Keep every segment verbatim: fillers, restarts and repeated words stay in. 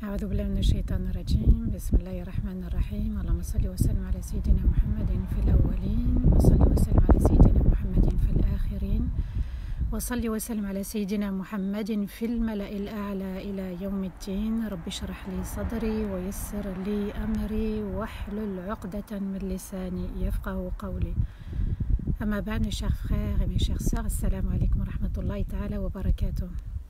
أعوذ بالله من الشيطان الرجيم بسم الله الرحمن الرحيم اللهم صل وسلم على سيدنا محمد في الأولين وصل وسلم على سيدنا محمد في الآخرين وصل وسلم على سيدنا محمد في الملأ الأعلى إلى يوم الدين. رب اشرح لي صدري ويسر لي أمري واحلل عقدة من لساني يفقه قولي. أما بعد, mes chers frères et mes chères sœurs, assalamu alaikum wa rahmatullahi ta'ala wa barakatuh.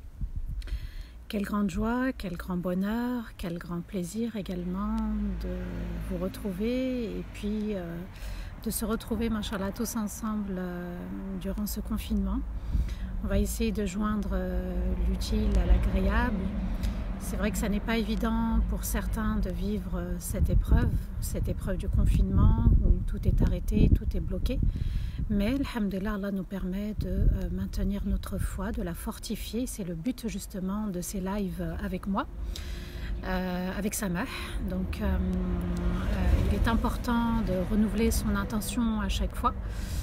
Quelle grande joie, quel grand bonheur, quel grand plaisir également de vous retrouver et puis euh, de se retrouver, machallah, tous ensemble euh, durant ce confinement. On va essayer de joindre euh, l'utile à l'agréable. C'est vrai que ça n'est pas évident pour certains de vivre euh, cette épreuve, cette épreuve du confinement où tout est arrêté, tout est bloqué. Mais, alhamdulillah, Allah nous permet de euh, maintenir notre foi, de la fortifier. C'est le but justement de ces lives avec moi, euh, avec Samah. Donc, euh, euh, il est important de renouveler son intention à chaque fois,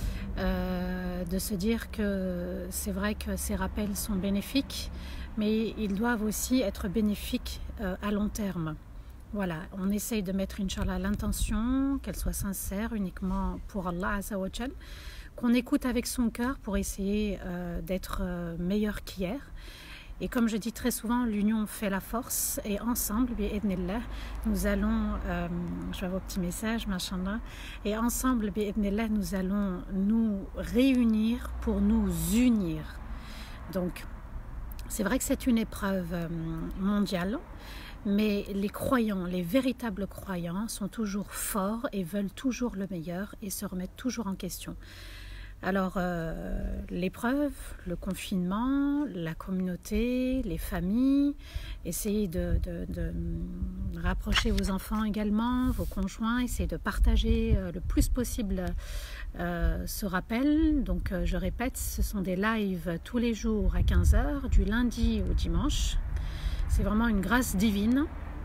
euh, de se dire que c'est vrai que ces rappels sont bénéfiques, mais ils doivent aussi être bénéfiques euh, à long terme. Voilà, on essaye de mettre, Inch'Allah, l'intention, qu'elle soit sincère, uniquement pour Allah Azza wa Jal, qu'on écoute avec son cœur pour essayer euh, d'être euh, meilleur qu'hier. Et comme je dis très souvent, l'union fait la force, et ensemble, bi'idhnillah, nous allons, euh, je vois vos petits messages, machallah, et ensemble, bi'idhnillah, nous allons nous réunir pour nous unir. Donc, c'est vrai que c'est une épreuve euh, mondiale, mais les croyants, les véritables croyants sont toujours forts et veulent toujours le meilleur et se remettent toujours en question. Alors, euh, l'épreuve, le confinement, la communauté, les familles, essayez de, de, de rapprocher vos enfants également, vos conjoints, essayez de partager euh, le plus possible euh, ce rappel. Donc, euh, je répète, ce sont des lives tous les jours à quinze heures, du lundi au dimanche. C'est vraiment une grâce divine.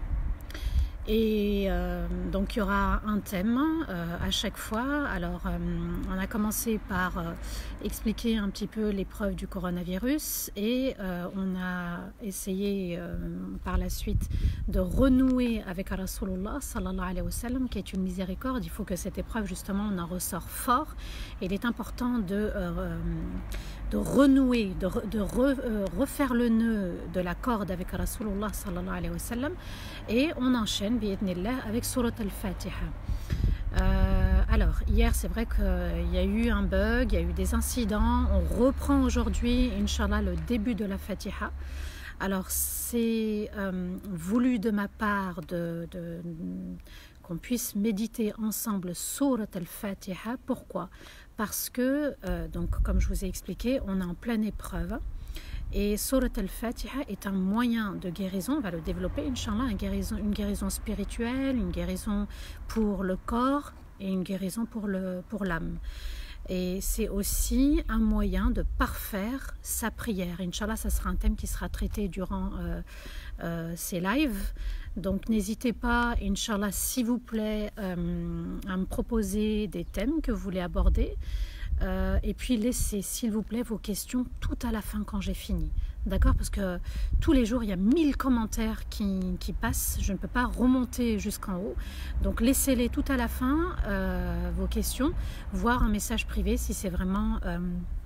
Et euh, donc il y aura un thème euh, à chaque fois. Alors euh, on a commencé par euh, expliquer un petit peu l'épreuve du coronavirus et euh, on a essayé euh, par la suite de renouer avec Rasulullah sallallahu alayhi wa sallam, qui est une miséricorde. Il faut que cette épreuve, justement, on en ressort fort. Et il est important de, euh, de renouer, de, de re, euh, refaire le nœud de la corde avec Rasulullah sallallahu alayhi wa sallam. Et on enchaîne avec Surat al-Fatiha. Euh, alors, hier, c'est vrai qu'il y a eu un bug, il y a eu des incidents. On reprend aujourd'hui, Inch'Allah, le début de la Fatiha. Alors, c'est euh, voulu de ma part de, de, qu'on puisse méditer ensemble Surat al-Fatiha. Pourquoi? Parce que, euh, donc, comme je vous ai expliqué, on est en pleine épreuve. Et Surat al-Fatiha est un moyen de guérison, on va le développer, Inch'Allah, une guérison, une guérison spirituelle, une guérison pour le corps et une guérison pour le, pour l'âme. Et c'est aussi un moyen de parfaire sa prière. Inch'Allah, ça sera un thème qui sera traité durant euh, euh, ces lives. Donc n'hésitez pas, Inch'Allah, s'il vous plaît, euh, à me proposer des thèmes que vous voulez aborder. Euh, et puis laissez, s'il vous plaît, vos questions tout à la fin quand j'ai fini. D'accord? Parce que tous les jours, il y a mille commentaires qui, qui passent. Je ne peux pas remonter jusqu'en haut. Donc laissez-les tout à la fin, euh, vos questions, voire un message privé si c'est vraiment euh,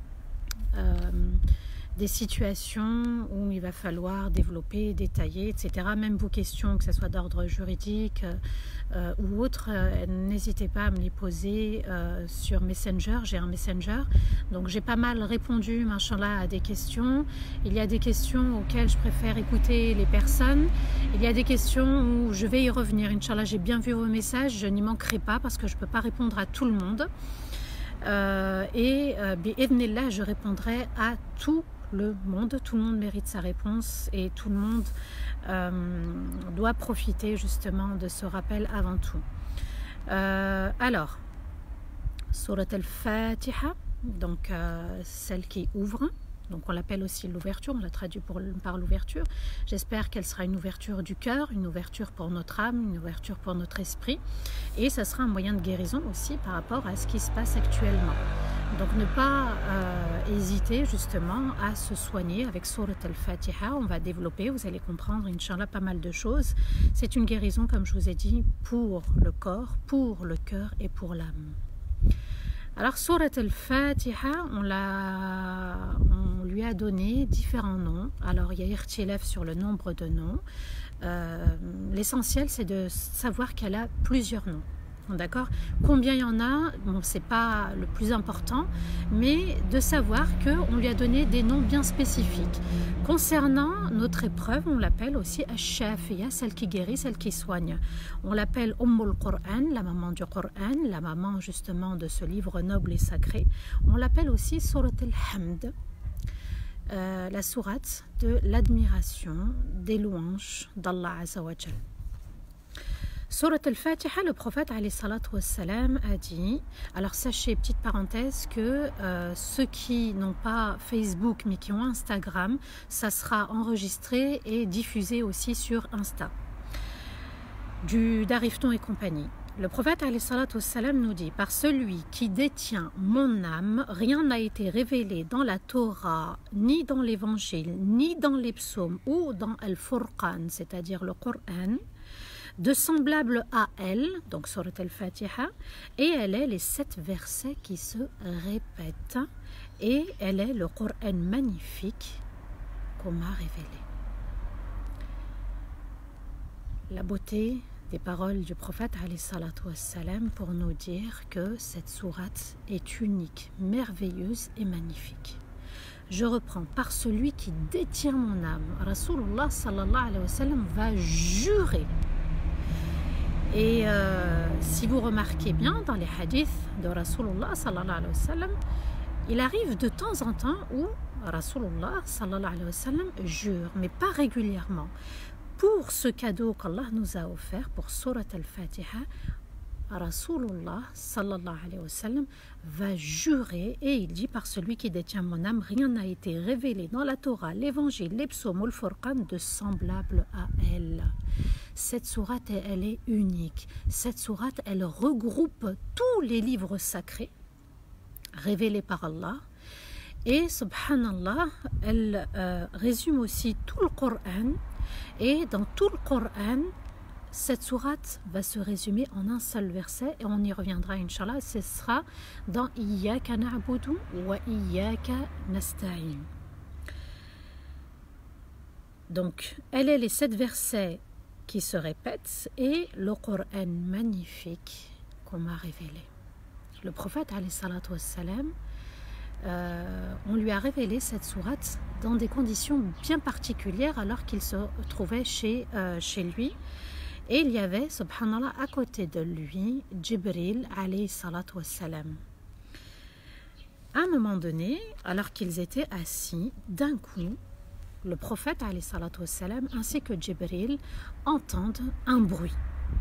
euh, des situations où il va falloir développer, détailler, et cetera. Même vos questions, que ce soit d'ordre juridique euh, ou autre, euh, n'hésitez pas à me les poser euh, sur Messenger. J'ai un Messenger, donc j'ai pas mal répondu, machallah, à des questions. Il y a des questions auxquelles je préfère écouter les personnes. Il y a des questions où je vais y revenir. Inch'Allah, j'ai bien vu vos messages, je n'y manquerai pas parce que je ne peux pas répondre à tout le monde. Euh, et euh, bi'idhnillah, je répondrai à tout le monde, tout le monde mérite sa réponse et tout le monde euh, doit profiter justement de ce rappel avant tout. Euh, alors, Surat al-Fatiha, donc euh, celle qui ouvre, donc on l'appelle aussi l'ouverture, on la traduit pour, par l'ouverture. J'espère qu'elle sera une ouverture du cœur, une ouverture pour notre âme, une ouverture pour notre esprit, et ça sera un moyen de guérison aussi par rapport à ce qui se passe actuellement. Donc ne pas euh, hésiter justement à se soigner avec Surat al-Fatiha. On va développer, vous allez comprendre, Inch'Allah, pas mal de choses. C'est une guérison, comme je vous ai dit, pour le corps, pour le cœur et pour l'âme. Alors Surat al-Fatiha, on, on lui a donné différents noms. Alors il y a irtilaf sur le nombre de noms. Euh, L'essentiel, c'est de savoir qu'elle a plusieurs noms. D'accord? Combien il y en a, bon, c'est pas le plus important, mais de savoir qu'on lui a donné des noms bien spécifiques. Concernant notre épreuve, on l'appelle aussi Ash-Shafiya, celle qui guérit, celle qui soigne. On l'appelle Ummul Qur'an, la maman du Qur'an, la maman justement de ce livre noble et sacré. On l'appelle aussi Surat al-Hamd, euh, la sourate de l'admiration, des louanges d'Allah Azza wa Jal. Surat al-Fatiha, le prophète alayhi salatu wassalam a dit, alors sachez, petite parenthèse, que euh, ceux qui n'ont pas Facebook mais qui ont Instagram, ça sera enregistré et diffusé aussi sur Insta, du d'Arifton et compagnie. Le prophète alayhi salatu wassalam nous dit, par celui qui détient mon âme, rien n'a été révélé dans la Torah, ni dans l'évangile, ni dans les psaumes ou dans Al-Furqan, c'est-à-dire le Coran, de semblable à elle, donc Surat al-Fatiha, et elle est les sept versets qui se répètent, et elle est le Coran magnifique qu'on m'a révélé. La beauté des paroles du prophète alayhi salatu wassalam pour nous dire que cette sourate est unique, merveilleuse et magnifique. Je reprends, par celui qui détient mon âme, Rasulullah sallallahu alayhi wa sallam va jurer. Et euh, si vous remarquez bien dans les hadiths de Rasulullah sallallahu alayhi wa sallam, il arrive de temps en temps où Rasulullah sallallahu alayhi wa sallam jure, mais pas régulièrement. Pour ce cadeau qu'Allah nous a offert, pour Surat al-Fatiha, Rasulullah sallallahu alayhi wa sallam va jurer et il dit, par celui qui détient mon âme, rien n'a été révélé dans la Torah, l'évangile, les psaumes ou le Furqan de semblable à elle. Cette sourate, elle est unique. Cette sourate, elle regroupe tous les livres sacrés révélés par Allah. Et subhanallah, elle euh, résume aussi tout le Coran. Et dans tout le Coran, cette sourate va se résumer en un seul verset et on y reviendra, Inch'Allah. Ce sera dans Iyyaka na'budu wa Iyyaka nasta'in. Donc, elle est les sept versets qui se répètent et le Coran magnifique qu'on m'a révélé. Le prophète alayhi salatu wassalam, euh, on lui a révélé cette sourate dans des conditions bien particulières alors qu'il se trouvait chez, euh, chez lui. Et il y avait, subhanallah, à côté de lui, Jibril alayhi salatu wassalam. À un moment donné, alors qu'ils étaient assis, d'un coup, le prophète alayhi salatu wassalam ainsi que Jibril entendent un bruit.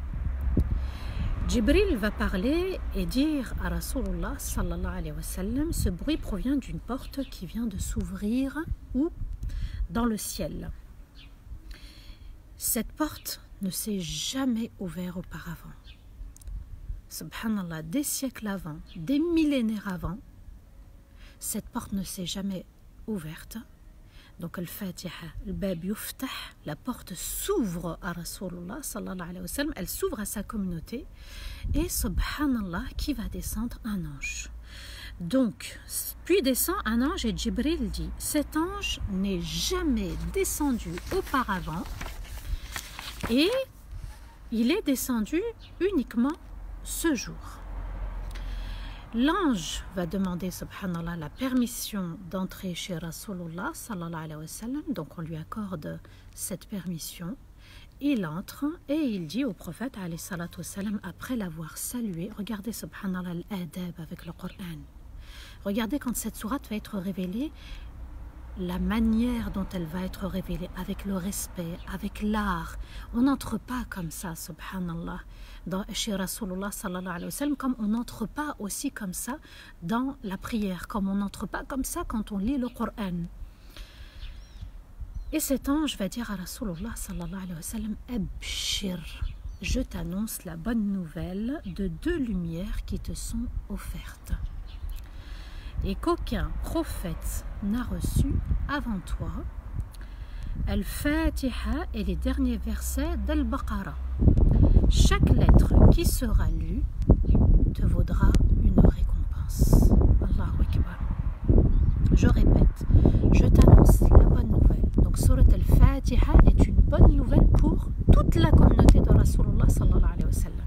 Jibril va parler et dire à Rasulullah sallallahu alayhi wa sallam, ce bruit provient d'une porte qui vient de s'ouvrir où? Dans le ciel. Cette porte ne s'est jamais ouverte auparavant. Subhanallah, des siècles avant, des millénaires avant, cette porte ne s'est jamais ouverte. Donc, al-Fatiha, al-Bab yuftah, la porte s'ouvre à Rasulullah sallallahu alayhi wa sallam, elle s'ouvre à sa communauté, et subhanallah, qui va descendre? Un ange. Donc, puis descend un ange et Jibril dit, cet ange n'est jamais descendu auparavant, et il est descendu uniquement ce jour. L'ange va demander, subhanallah, la permission d'entrer chez Rasulullah sallallahu alayhi wa sallam. Donc on lui accorde cette permission. Il entre et il dit au prophète alayhi salatu wa sallam, après l'avoir salué, regardez subhanallah l'adab avec le Coran. Regardez quand cette sourate va être révélée, la manière dont elle va être révélée, avec le respect, avec l'art. On n'entre pas comme ça, subhanallah, dans, chez Rasulullah sallallahu alayhi wa sallam, comme on n'entre pas aussi comme ça dans la prière, comme on n'entre pas comme ça quand on lit le Coran. Et cet ange va dire à Rasulullah sallallahu alayhi wa sallam, Abshir, je t'annonce la bonne nouvelle de deux lumières qui te sont offertes. et qu'aucun prophète n'a reçu avant toi Al-Fatiha et les derniers versets d'Al-Baqarah. Chaque lettre qui sera lue te vaudra une récompense. Allahu Akbar. Je répète, je t'annonce la bonne nouvelle. Donc, Surat Al-Fatiha est une bonne nouvelle pour toute la communauté de Rasulullah sallallahu alayhi wa sallam.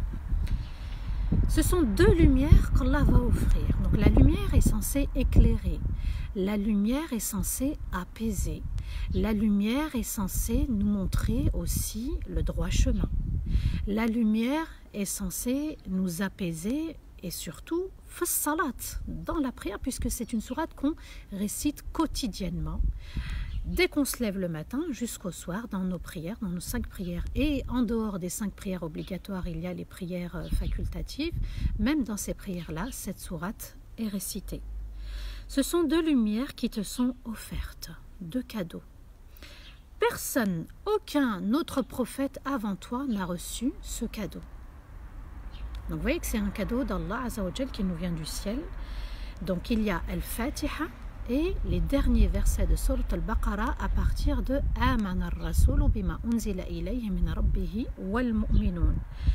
Ce sont deux lumières qu'Allah va offrir. Donc, la lumière est censée éclairer. La lumière est censée apaiser. La lumière est censée nous montrer aussi le droit chemin. La lumière est censée nous apaiser et surtout salat, dans la prière, puisque c'est une sourate qu'on récite quotidiennement dès qu'on se lève le matin jusqu'au soir dans nos prières, dans nos cinq prières. Et en dehors des cinq prières obligatoires, il y a les prières facultatives. Même dans ces prières-là, cette sourate est récitée. Ce sont deux lumières qui te sont offertes, deux cadeaux. Personne, aucun autre prophète avant toi n'a reçu ce cadeau. Donc vous voyez que c'est un cadeau d'Allah Azza wa Jal qui nous vient du ciel. Donc il y a Al-Fatiha et les derniers versets de Surat Al-Baqarah à partir de Amana ar-Rasulu bima unzila ilayhi min rabbihi wal mu'minun.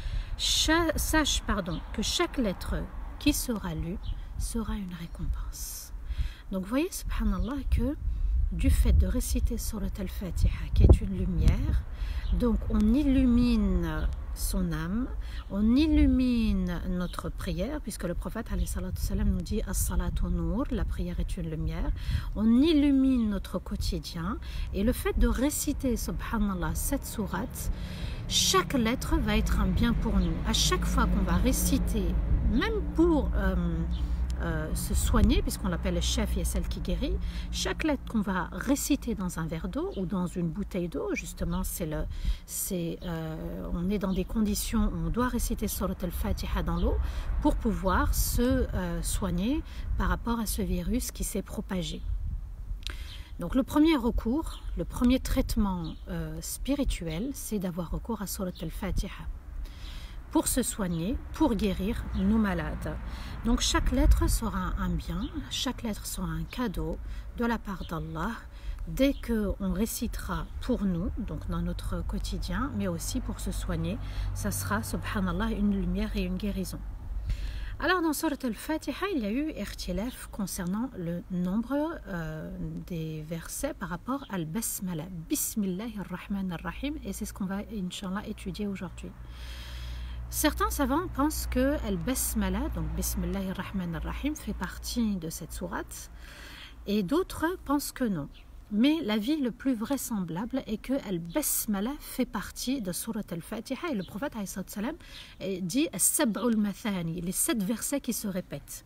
Sache pardon, que chaque lettre qui sera lue sera une récompense. Donc vous voyez, subhanallah, que du fait de réciter Surat Al-Fatiha, qui est une lumière, donc on illumine son âme, on illumine notre prière, puisque le prophète alayhi salatu salam nous dit as-salatu nur, la prière est une lumière, on illumine notre quotidien, et le fait de réciter, subhanallah, cette sourate, chaque lettre va être un bien pour nous. À chaque fois qu'on va réciter, même pour euh, Euh, se soigner, puisqu'on l'appelle le chef et celle qui guérit, chaque lettre qu'on va réciter dans un verre d'eau ou dans une bouteille d'eau, justement, c'est le, c'est, euh, on est dans des conditions où on doit réciter Surat Al-Fatiha dans l'eau pour pouvoir se euh, soigner par rapport à ce virus qui s'est propagé. Donc le premier recours, le premier traitement euh, spirituel, c'est d'avoir recours à Surat Al-Fatiha pour se soigner, pour guérir nos malades. Donc chaque lettre sera un bien, chaque lettre sera un cadeau de la part d'Allah dès qu'on récitera pour nous, donc dans notre quotidien, mais aussi pour se soigner. Ça sera, subhanallah, une lumière et une guérison. Alors dans Surat Al-Fatiha, il y a eu irtilaf concernant le nombre euh, des versets par rapport à Al-Basmala, Bismillahir-Rahmanir-Rahim, et c'est ce qu'on va, Inch'Allah, étudier aujourd'hui. Certains savants pensent que Al-Basmala, donc Bismillahir-Rahmanir-Rahim, fait partie de cette sourate, et d'autres pensent que non. Mais l'avis le plus vraisemblable est que Al-Basmala fait partie de Surat Al-Fatiha, et le prophète alayhi salam dit As-Sab'ul Mathani, les sept versets qui se répètent.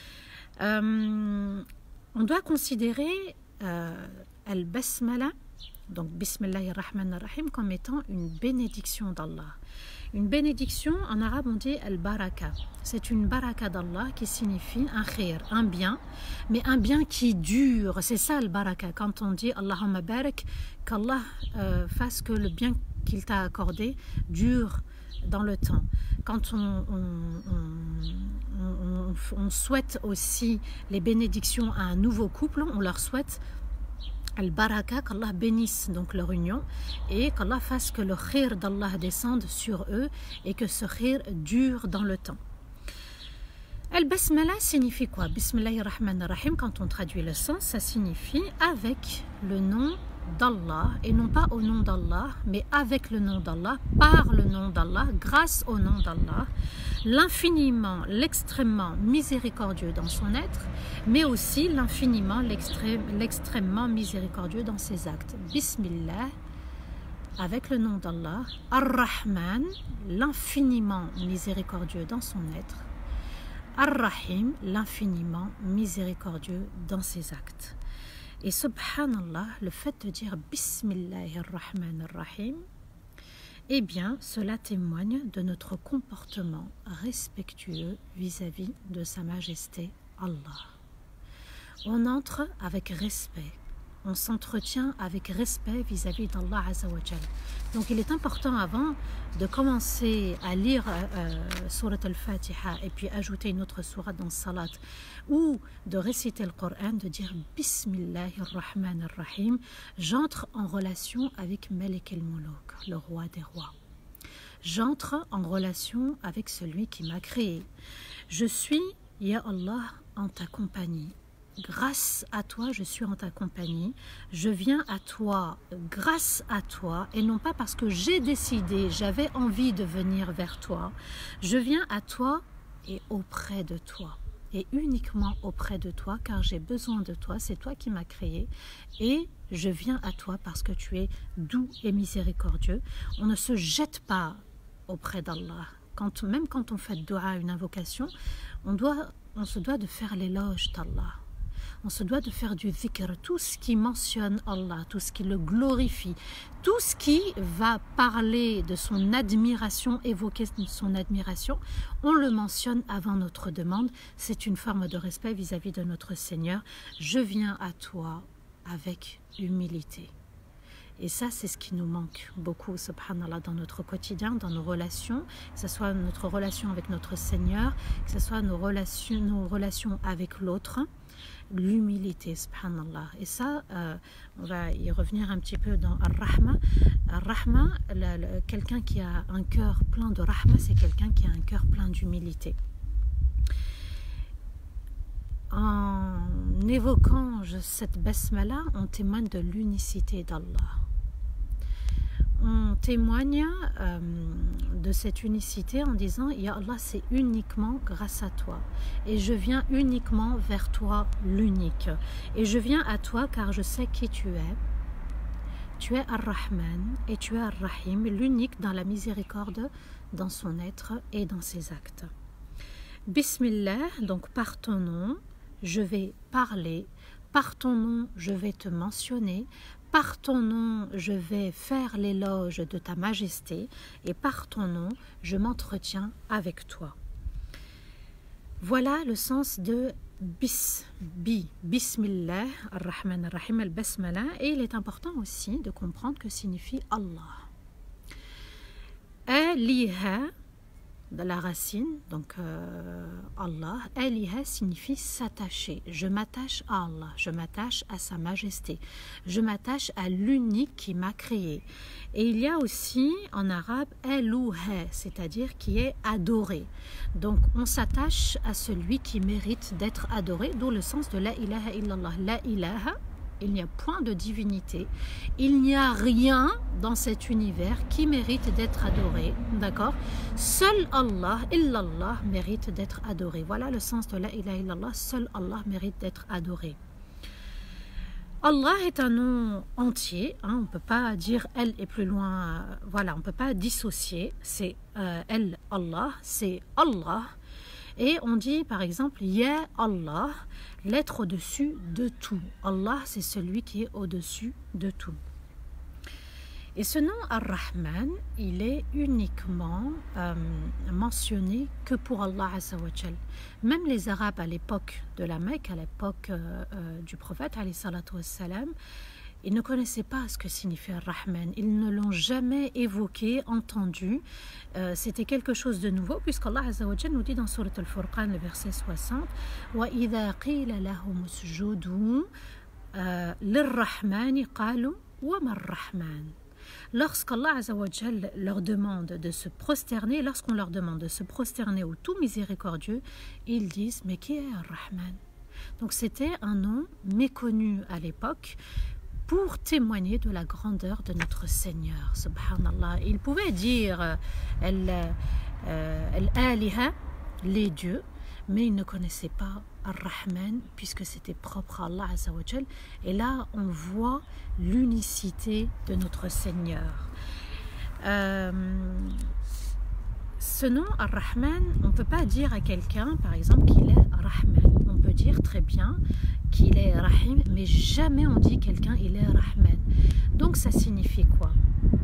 Euh, on doit considérer euh, Al-Basmala, donc Bismillahir-Rahmanir-Rahim, comme étant une bénédiction d'Allah. Une bénédiction, en arabe on dit al-baraka. C'est une baraka d'Allah qui signifie un khir, un bien, mais un bien qui dure. C'est ça al-baraka. Quand on dit Allahumma barak, qu'Allah euh, fasse que le bien qu'il t'a accordé dure dans le temps. Quand on, on, on, on, on souhaite aussi les bénédictions à un nouveau couple, on leur souhaite Al-Baraka, qu'Allah bénisse donc leur union et qu'Allah fasse que le khir d'Allah descende sur eux et que ce khir dure dans le temps. Al-Basmala signifie quoi? Bismillahir-Rahmanir-Rahim, quand on traduit le sens, ça signifie avec le nom d'Allah, et non pas au nom d'Allah, mais avec le nom d'Allah, par le nom d'Allah, grâce au nom d'Allah, l'infiniment, l'extrêmement miséricordieux dans son être, mais aussi l'infiniment, l'extrêmement miséricordieux dans ses actes. Bismillah, avec le nom d'Allah, Ar-Rahman, l'infiniment miséricordieux dans son être, Ar-Rahim, l'infiniment miséricordieux dans ses actes. Et subhanallah, le fait de dire Bismillahir-Rahmanir-Rahim, eh bien, cela témoigne de notre comportement respectueux vis-à-vis de Sa Majesté Allah. On entre avec respect, on s'entretient avec respect vis-à-vis d'Allah Azza wa Jal. Donc il est important avant de commencer à lire euh, Surat al-Fatiha et puis ajouter une autre sourate dans Salat ou de réciter le Coran, de dire Bismillahir-Rahmanir-Rahim, j'entre en relation avec Malik el-Muluk, le roi des rois. J'entre en relation avec celui qui m'a créé. Je suis, Ya Allah, en ta compagnie. Grâce à toi, je suis en ta compagnie. Je viens à toi grâce à toi et non pas parce que j'ai décidé, j'avais envie de venir vers toi. Je viens à toi et auprès de toi. Et uniquement auprès de toi car j'ai besoin de toi. C'est toi qui m'as créé et je viens à toi parce que tu es doux et miséricordieux. On ne se jette pas auprès d'Allah. Quand, même quand on fait dua, une invocation, on, doit, on se doit de faire l'éloge d'Allah. On se doit de faire du dhikr, tout ce qui mentionne Allah, tout ce qui le glorifie, tout ce qui va parler de son admiration, évoquer son admiration, on le mentionne avant notre demande. C'est une forme de respect vis-à-vis de notre Seigneur. Je viens à toi avec humilité. Et ça, c'est ce qui nous manque beaucoup, subhanallah, dans notre quotidien, dans nos relations, que ce soit notre relation avec notre Seigneur, que ce soit nos relations, nos relations avec l'autre, l'humilité, subhanallah. Et ça, euh, on va y revenir un petit peu dans Ar-Rahma. Ar-Rahma, quelqu'un qui a un cœur plein de Rahma, c'est quelqu'un qui a un cœur plein d'humilité. En évoquant cette basmala, on témoigne de l'unicité d'Allah. On témoigne euh, de cette unicité en disant « Ya Allah, c'est uniquement grâce à toi. Et je viens uniquement vers toi, l'unique. Et je viens à toi car je sais qui tu es. Tu es Ar-Rahman et tu es Ar-Rahim, l'unique dans la miséricorde, dans son être et dans ses actes. Bismillah, donc par ton nom, je vais parler. Par ton nom, je vais te mentionner. Par ton nom, je vais faire l'éloge de ta majesté et par ton nom, je m'entretiens avec toi. » Voilà le sens de bis, bi, bismillah, ar-Rahman ar-Rahim, al-Basmala. Et il est important aussi de comprendre que signifie Allah. Aliha, de la racine, donc euh, Allah, Aliha signifie s'attacher. Je m'attache à Allah, je m'attache à sa majesté, je m'attache à l'unique qui m'a créé. Et il y a aussi en arabe Elouha, c'est-à-dire qui est adoré. Donc on s'attache à celui qui mérite d'être adoré, d'où le sens de la ilaha illallah. La ilaha, il n'y a point de divinité, il n'y a rien dans cet univers qui mérite d'être adoré, d'accord? Seul Allah, illallah, mérite d'être adoré. Voilà le sens de la ilaha illallah, seul Allah mérite d'être adoré. Allah est un nom entier, hein, on ne peut pas dire elle est plus loin, euh, voilà, on ne peut pas dissocier, c'est euh, elle, Allah, c'est Allah. Et on dit par exemple Ya Allah, l'être au-dessus de tout. Allah, c'est celui qui est au-dessus de tout. Et ce nom Ar-Rahman, il est uniquement euh, mentionné que pour Allah Azza wa Jal. Même les Arabes à l'époque de la Mecque, à l'époque euh, euh, du prophète alayhi salatu wassalam, ils ne connaissaient pas ce que signifiait Ar-Rahman. Ils ne l'ont jamais évoqué, entendu. Euh, C'était quelque chose de nouveau, puisqu'Allah Azza wa Jal nous dit dans Surat Al-Furqan, le verset soixante, وَإِذَا قِيلَ لَهُمُ اسْجُدُوا لِلرَّحْمَنِ قَالُوا وَمَا الرَّحْمَنُ. Lorsqu'Allah Azza wa Jal leur demande de se prosterner, lorsqu'on leur demande de se prosterner au tout miséricordieux, ils disent, mais qui est Ar-Rahman? Donc c'était un nom méconnu à l'époque, pour témoigner de la grandeur de notre Seigneur, subhanallah. Il pouvait dire Al-Aliha, les dieux, mais il ne connaissait pas Ar-Rahman, puisque c'était propre à Allah Azza wa Jal. Et là, on voit l'unicité de notre Seigneur. Euh, ce nom Ar-Rahman, on ne peut pas dire à quelqu'un, par exemple, qu'il est Rahman. On peut dire très bien qu'il est Rahim, mais jamais on dit quelqu'un il est Rahman. Donc ça signifie quoi?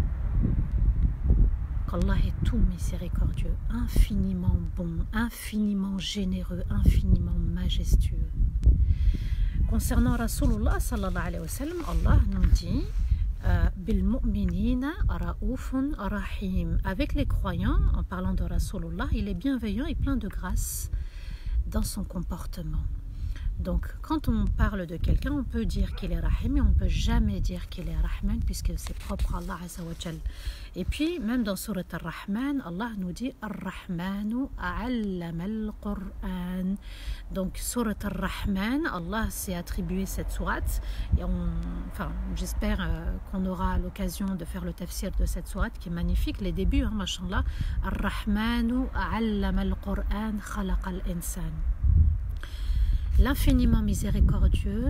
Qu'Allah est tout miséricordieux, infiniment bon, infiniment généreux, infiniment majestueux. Concernant Rasulullah sallallahu alayhi wa sallam, Allah nous dit Bil mu'minina ra'ufun rahim. Avec les croyants, en parlant de Rasulullah, il est bienveillant et plein de grâce dans son comportement. Donc, quand on parle de quelqu'un, on peut dire qu'il est Rahim, mais on ne peut jamais dire qu'il est Rahman, puisque c'est propre à Allah Azza wa Jal. Et puis, même dans Surat Ar-Rahman, Allah nous dit Ar-Rahmanu a'allama al-Qur'an. Donc, Surat Ar-Rahman, Allah s'est attribué cette sourate. Et on, enfin, j'espère euh, qu'on aura l'occasion de faire le tafsir de cette sourate qui est magnifique. Les débuts, hein, mashallah. Ar-Rahmanu a'allama al-Qur'an khalaqa al-insan. L'infiniment miséricordieux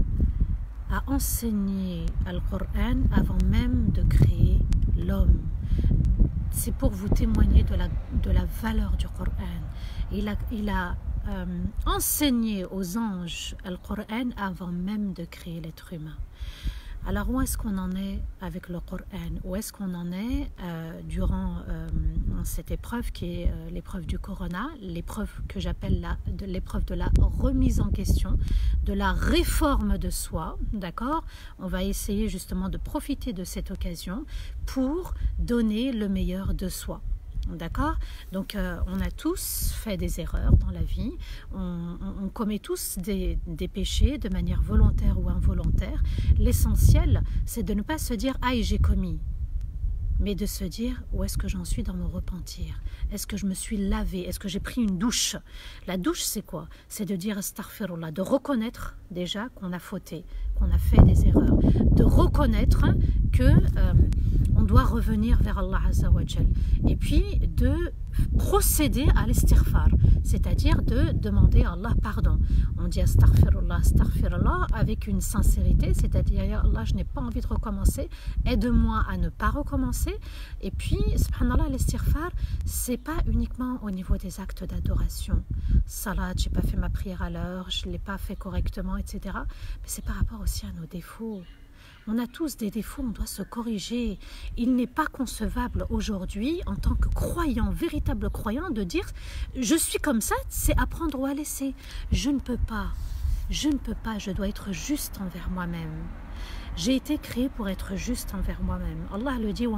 a enseigné le Coran avant même de créer l'homme. C'est pour vous témoigner de la, de la valeur du Coran. Il a, il a euh, enseigné aux anges le Coran avant même de créer l'être humain. Alors où est-ce qu'on en est avec le Coran? Où est-ce qu'on en est euh, durant euh, cette épreuve qui est euh, l'épreuve du Corona, l'épreuve que j'appelle la, de, l'épreuve de la remise en question, de la réforme de soi, d'accord? On va essayer justement de profiter de cette occasion pour donner le meilleur de soi. D'accord? Donc euh, on a tous fait des erreurs dans la vie, on, on, on commet tous des, des péchés de manière volontaire ou involontaire. L'essentiel, c'est de ne pas se dire « Aïe, j'ai commis », mais de se dire « Où est-ce que j'en suis dans mon repentir? Est-ce que je me suis lavé? Est-ce que j'ai pris une douche ?» La douche, c'est quoi? C'est de dire « Astaghfirullah », de reconnaître déjà qu'on a fauté, qu'on a fait des erreurs, de reconnaître que euh, on doit revenir vers Allah Azza wa Jal, et puis de procéder à l'istighfar, c'est-à-dire de demander à Allah pardon. On dit astaghfirullah, astaghfirullah avec une sincérité, c'est-à-dire ya Allah, je n'ai pas envie de recommencer, aide-moi à ne pas recommencer. Et puis subhanallah, l'istighfar, c'est pas uniquement au niveau des actes d'adoration, salat, j'ai pas fait ma prière à l'heure, je l'ai pas fait correctement, et cetera, mais c'est par rapport aussi à nos défauts. On a tous des défauts, on doit se corriger. Il n'est pas concevable aujourd'hui, en tant que croyant, véritable croyant, de dire « je suis comme ça, c'est à prendre ou à laisser ». Je ne peux pas, je ne peux pas, je dois être juste envers moi-même. J'ai été créé pour être juste envers moi-même. Allah le dit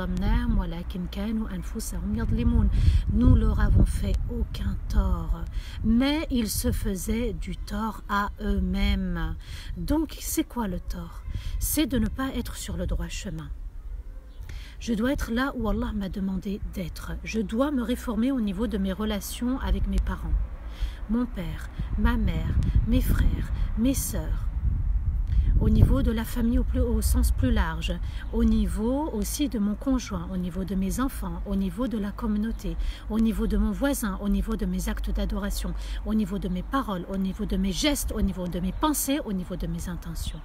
« Nous leur avons fait aucun tort, mais ils se faisaient du tort à eux-mêmes. » Donc, c'est quoi le tort? C'est de ne pas être sur le droit chemin. Je dois être là où Allah m'a demandé d'être. Je dois me réformer au niveau de mes relations avec mes parents, mon père, ma mère, mes frères, mes sœurs, au niveau de la famille au, plus, au sens plus large, au niveau aussi de mon conjoint, au niveau de mes enfants, au niveau de la communauté, au niveau de mon voisin, au niveau de mes actes d'adoration, au niveau de mes paroles, au niveau de mes gestes, au niveau de mes pensées, au niveau de mes intentions.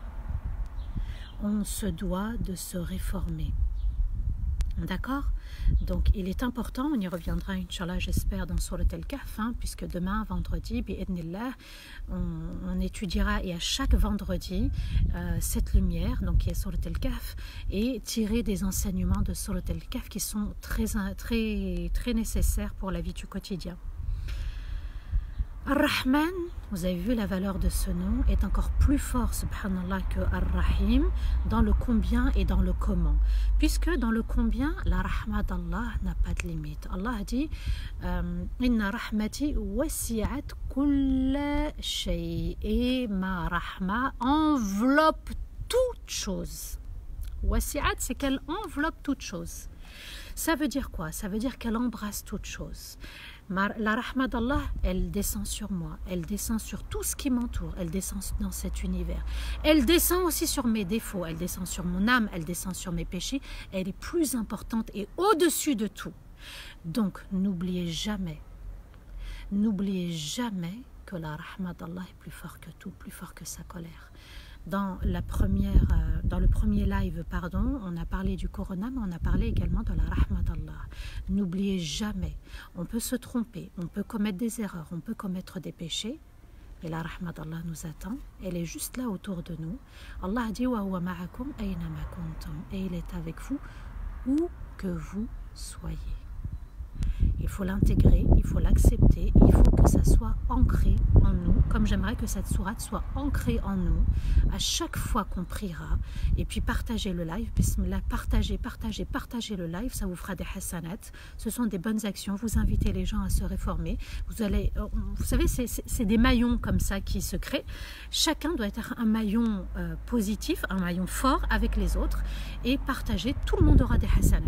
On se doit de se réformer. D'accord? Donc il est important, on y reviendra Inch'Allah j'espère dans Surat Al-Kahf, hein, puisque demain vendredi bi'idhnillah, on, on étudiera et à chaque vendredi euh, cette lumière, donc qui est Surat Al-Kahf, et tirer des enseignements de Surat Al-Kahf qui sont très, très, très nécessaires pour la vie du quotidien. Ar-Rahman, vous avez vu la valeur de ce nom, est encore plus fort, subhanallah, que Ar-Rahim, dans le combien et dans le comment. Puisque dans le combien, la rahma d'Allah n'a pas de limite. Allah a dit « Inna rahmati wasi'at kulla shay » et ma rahma enveloppe toute chose. Wasi'at, c'est qu'elle enveloppe toute chose. Ça veut dire quoi? Ça veut dire qu'elle embrasse toute chose. La rahma d'Allah, elle descend sur moi, elle descend sur tout ce qui m'entoure, elle descend dans cet univers. Elle descend aussi sur mes défauts, elle descend sur mon âme, elle descend sur mes péchés. Elle est plus importante et au-dessus de tout. Donc, n'oubliez jamais, n'oubliez jamais que la rahma d'Allah est plus fort que tout, plus fort que sa colère. Dans, la première, euh, dans le premier live, pardon, on a parlé du Corona, mais on a parlé également de la rahma d'Allah. N'oubliez jamais, on peut se tromper, on peut commettre des erreurs, on peut commettre des péchés, et la rahma d'Allah nous attend, elle est juste là autour de nous. Allah a dit wa huwa ma'akum ayna ma kuntum, et il est avec vous où que vous soyez. Il il faut l'intégrer, il faut l'accepter, il faut que ça soit ancré en nous, comme j'aimerais que cette sourate soit ancrée en nous, à chaque fois qu'on priera, et puis partagez le live, bismillah, partagez, partagez, partagez le live, ça vous fera des hasanat, ce sont des bonnes actions, vous invitez les gens à se réformer, vous allez, vous savez, c'est des maillons comme ça qui se créent, chacun doit être un maillon euh, positif, un maillon fort avec les autres, et partager, tout le monde aura des hasanat.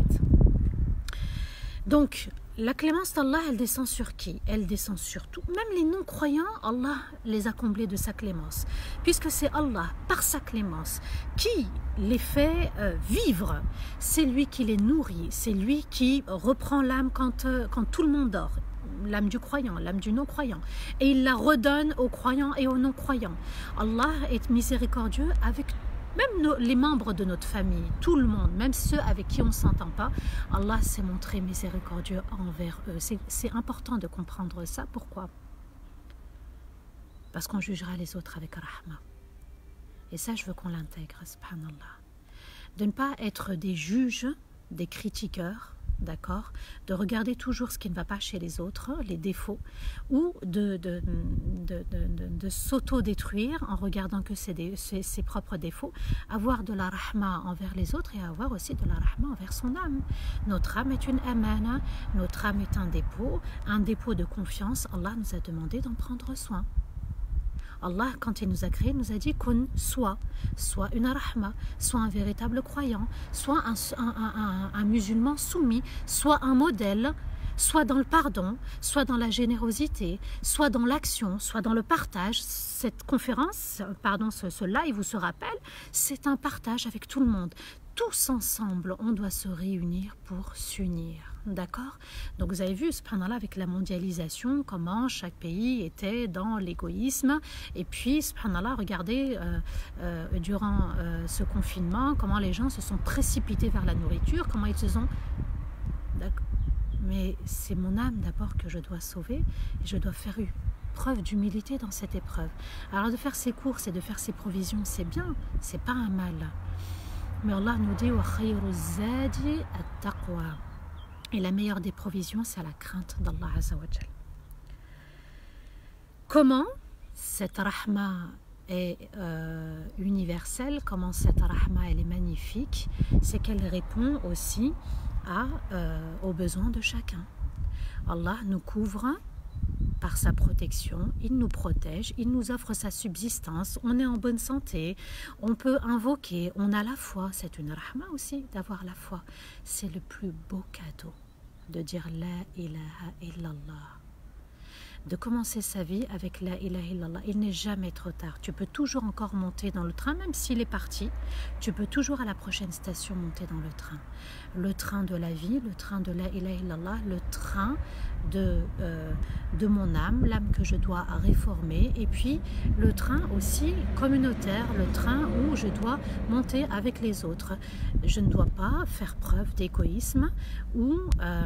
Donc, la clémence d'Allah, elle descend sur qui? Elle descend sur tout. Même les non-croyants, Allah les a comblés de sa clémence. Puisque c'est Allah, par sa clémence, qui les fait euh, vivre. C'est lui qui les nourrit. C'est lui qui reprend l'âme quand, euh, quand tout le monde dort. L'âme du croyant, l'âme du non-croyant. Et il la redonne aux croyants et aux non-croyants. Allah est miséricordieux avec tout. Même nos, les membres de notre famille, tout le monde, même ceux avec qui on ne s'entend pas, Allah s'est montré miséricordieux envers eux. C'est important de comprendre ça. Pourquoi? Parce qu'on jugera les autres avec rahma. Et ça, je veux qu'on l'intègre, subhanallah. De ne pas être des juges, des critiqueurs, d'accord, de regarder toujours ce qui ne va pas chez les autres, les défauts, ou de, de, de, de, de, de s'auto-détruire en regardant que c'est ses, ses propres défauts, avoir de la rahma envers les autres et avoir aussi de la rahma envers son âme. Notre âme est une amana, notre âme est un dépôt, un dépôt de confiance. Allah nous a demandé d'en prendre soin. Allah, quand il nous a créés, nous a dit qu'on soit, soit une rahma, soit un véritable croyant, soit un, un, un, un musulman soumis, soit un modèle, soit dans le pardon, soit dans la générosité, soit dans l'action, soit dans le partage. Cette conférence, pardon, ce, ce live vous se rappelle, c'est un partage avec tout le monde. Tous ensemble, on doit se réunir pour s'unir. D'accord? Donc vous avez vu, subhanallah, avec la mondialisation, comment chaque pays était dans l'égoïsme. Et puis, subhanallah, regardez, euh, euh, durant euh, ce confinement, comment les gens se sont précipités vers la nourriture, comment ils se sont... Mais c'est mon âme d'abord que je dois sauver, et je dois faire preuve d'humilité dans cette épreuve. Alors de faire ses courses et de faire ses provisions, c'est bien, c'est pas un mal. Mais Allah nous dit wa khayru zadi at-taqwa. Et la meilleure des provisions, c'est la crainte d'Allah Azza wa Jal. Comment cette rahma est euh, universelle, comment cette rahma elle est magnifique, c'est qu'elle répond aussi à, euh, aux besoins de chacun. Allah nous couvre par sa protection, il nous protège, il nous offre sa subsistance, on est en bonne santé, on peut invoquer, on a la foi, c'est une rahma aussi d'avoir la foi. C'est le plus beau cadeau de dire la ilaha illallah. De commencer sa vie avec la ilaha illallah. Il n'est jamais trop tard. Tu peux toujours encore monter dans le train, même s'il est parti. Tu peux toujours à la prochaine station monter dans le train. Le train de la vie, le train de la ilaha illallah, le train de, euh, de mon âme, l'âme que je dois réformer. Et puis le train aussi communautaire, le train où je dois monter avec les autres. Je ne dois pas faire preuve d'égoïsme ou... Euh,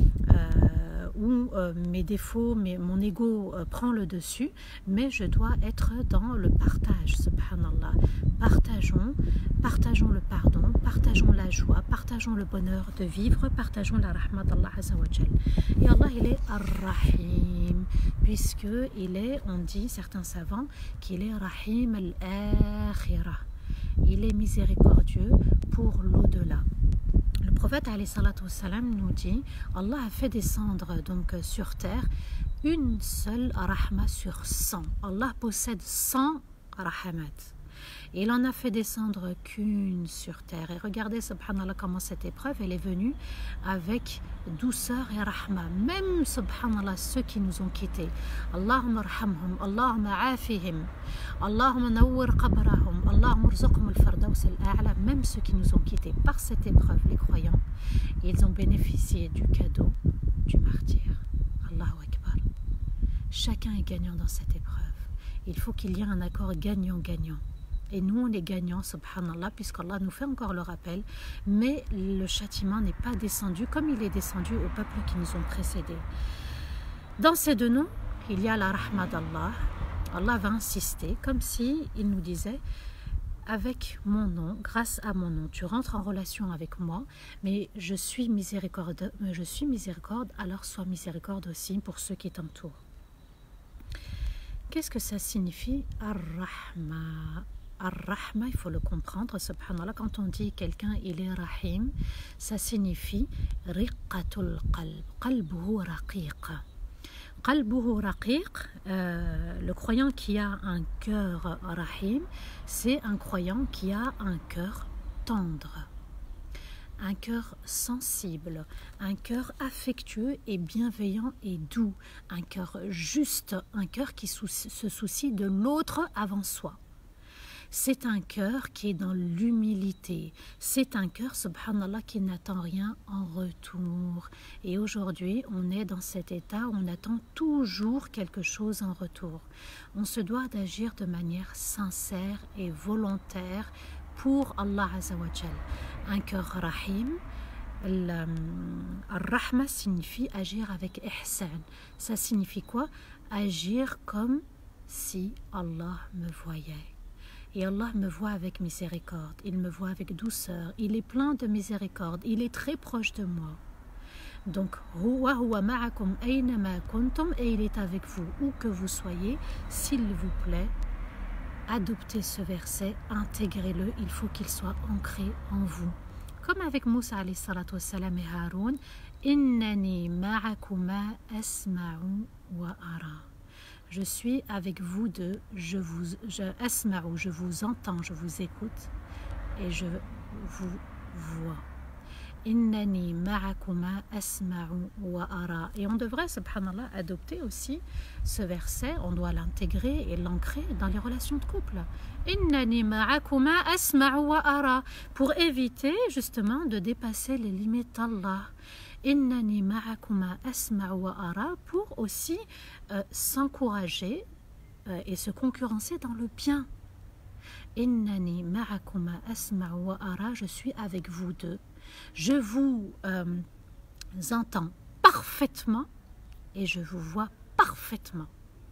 euh, où euh, mes défauts, mes, mon ego euh, prend le dessus, mais je dois être dans le partage, subhanallah. Partageons, partageons le pardon, partageons la joie, partageons le bonheur de vivre, partageons la rahmat d'Allah Azza wa Jal. Et Allah, il est Ar-Rahim, puisqu'il est, on dit, certains savants, qu'il est Rahim al-Akhirah. Il est miséricordieux pour l'au-delà. Le prophète alayhi salatu wassalam nous dit, Allah a fait descendre donc sur terre une seule rahma sur cent. Allah possède cent rahmat. Il en a fait descendre qu'une sur terre. Et regardez, subhanallah, comment cette épreuve, elle est venue avec douceur et rahma. Même, subhanallah, ceux qui nous ont quittés. Allahumma arhamhum, Allahumma afihim, Allahumma nawwir qabrahum, Allahumma rzuqhum al-fardaws al-a'la. Même ceux qui nous ont quittés par cette épreuve, les croyants, ils ont bénéficié du cadeau du martyr. Allahu Akbar. Chacun est gagnant dans cette épreuve. Il faut qu'il y ait un accord gagnant-gagnant. Et nous, on est gagnants, subhanallah, puisqu'Allah nous fait encore le rappel. Mais le châtiment n'est pas descendu comme il est descendu aux peuples qui nous ont précédés. Dans ces deux noms, il y a la rahma d'Allah. Allah va insister, comme si il nous disait, avec mon nom, grâce à mon nom, tu rentres en relation avec moi, mais je suis miséricorde, je suis miséricorde, alors sois miséricorde aussi pour ceux qui t'entourent. Qu'est-ce que ça signifie Ar-Rahma? Ar-Rahma, il faut le comprendre, subhanallah, quand on dit quelqu'un il est rahim, ça signifie riqqatul qalb, qalbuhu raqiq. Qalbuhu raqiq, euh, le croyant qui a un cœur rahim, c'est un croyant qui a un cœur tendre, un cœur sensible, un cœur affectueux et bienveillant et doux, un cœur juste, un cœur qui sou- se soucie de l'autre avant soi. C'est un cœur qui est dans l'humilité. C'est un cœur, subhanallah, qui n'attend rien en retour. Et aujourd'hui, on est dans cet état où on attend toujours quelque chose en retour. On se doit d'agir de manière sincère et volontaire pour Allah Azza wa Jal. Un cœur rahim, Ar-Rahma signifie agir avec ihsan. Ça signifie quoi? Agir comme si Allah me voyait. Et Allah me voit avec miséricorde, il me voit avec douceur, il est plein de miséricorde, il est très proche de moi. Donc, huwa huwa ma'akum aynama kuntum, et il est avec vous où que vous soyez, s'il vous plaît. Adoptez ce verset, intégrez-le, il faut qu'il soit ancré en vous. Comme avec Moussa alayhi salatu wassalam et Haroun, innani ma'akuma asma'u wa ara. Je suis avec vous deux, je vous, je, asma'u, je vous entends, je vous écoute et je vous vois. Innani ma'akuma asma'u wa ara. Et on devrait, subhanallah, adopter aussi ce verset, on doit l'intégrer et l'ancrer dans les relations de couple. Innani ma'akuma asma'u wa ara. Pour éviter justement de dépasser les limites d'Allah. Innani ma'akuma asma'u wa ara, pour aussi euh, s'encourager euh, et se concurrencer dans le bien. Innani ma'akuma asma'u wa ara, je suis avec vous deux. Je vous euh, entends parfaitement et je vous vois parfaitement.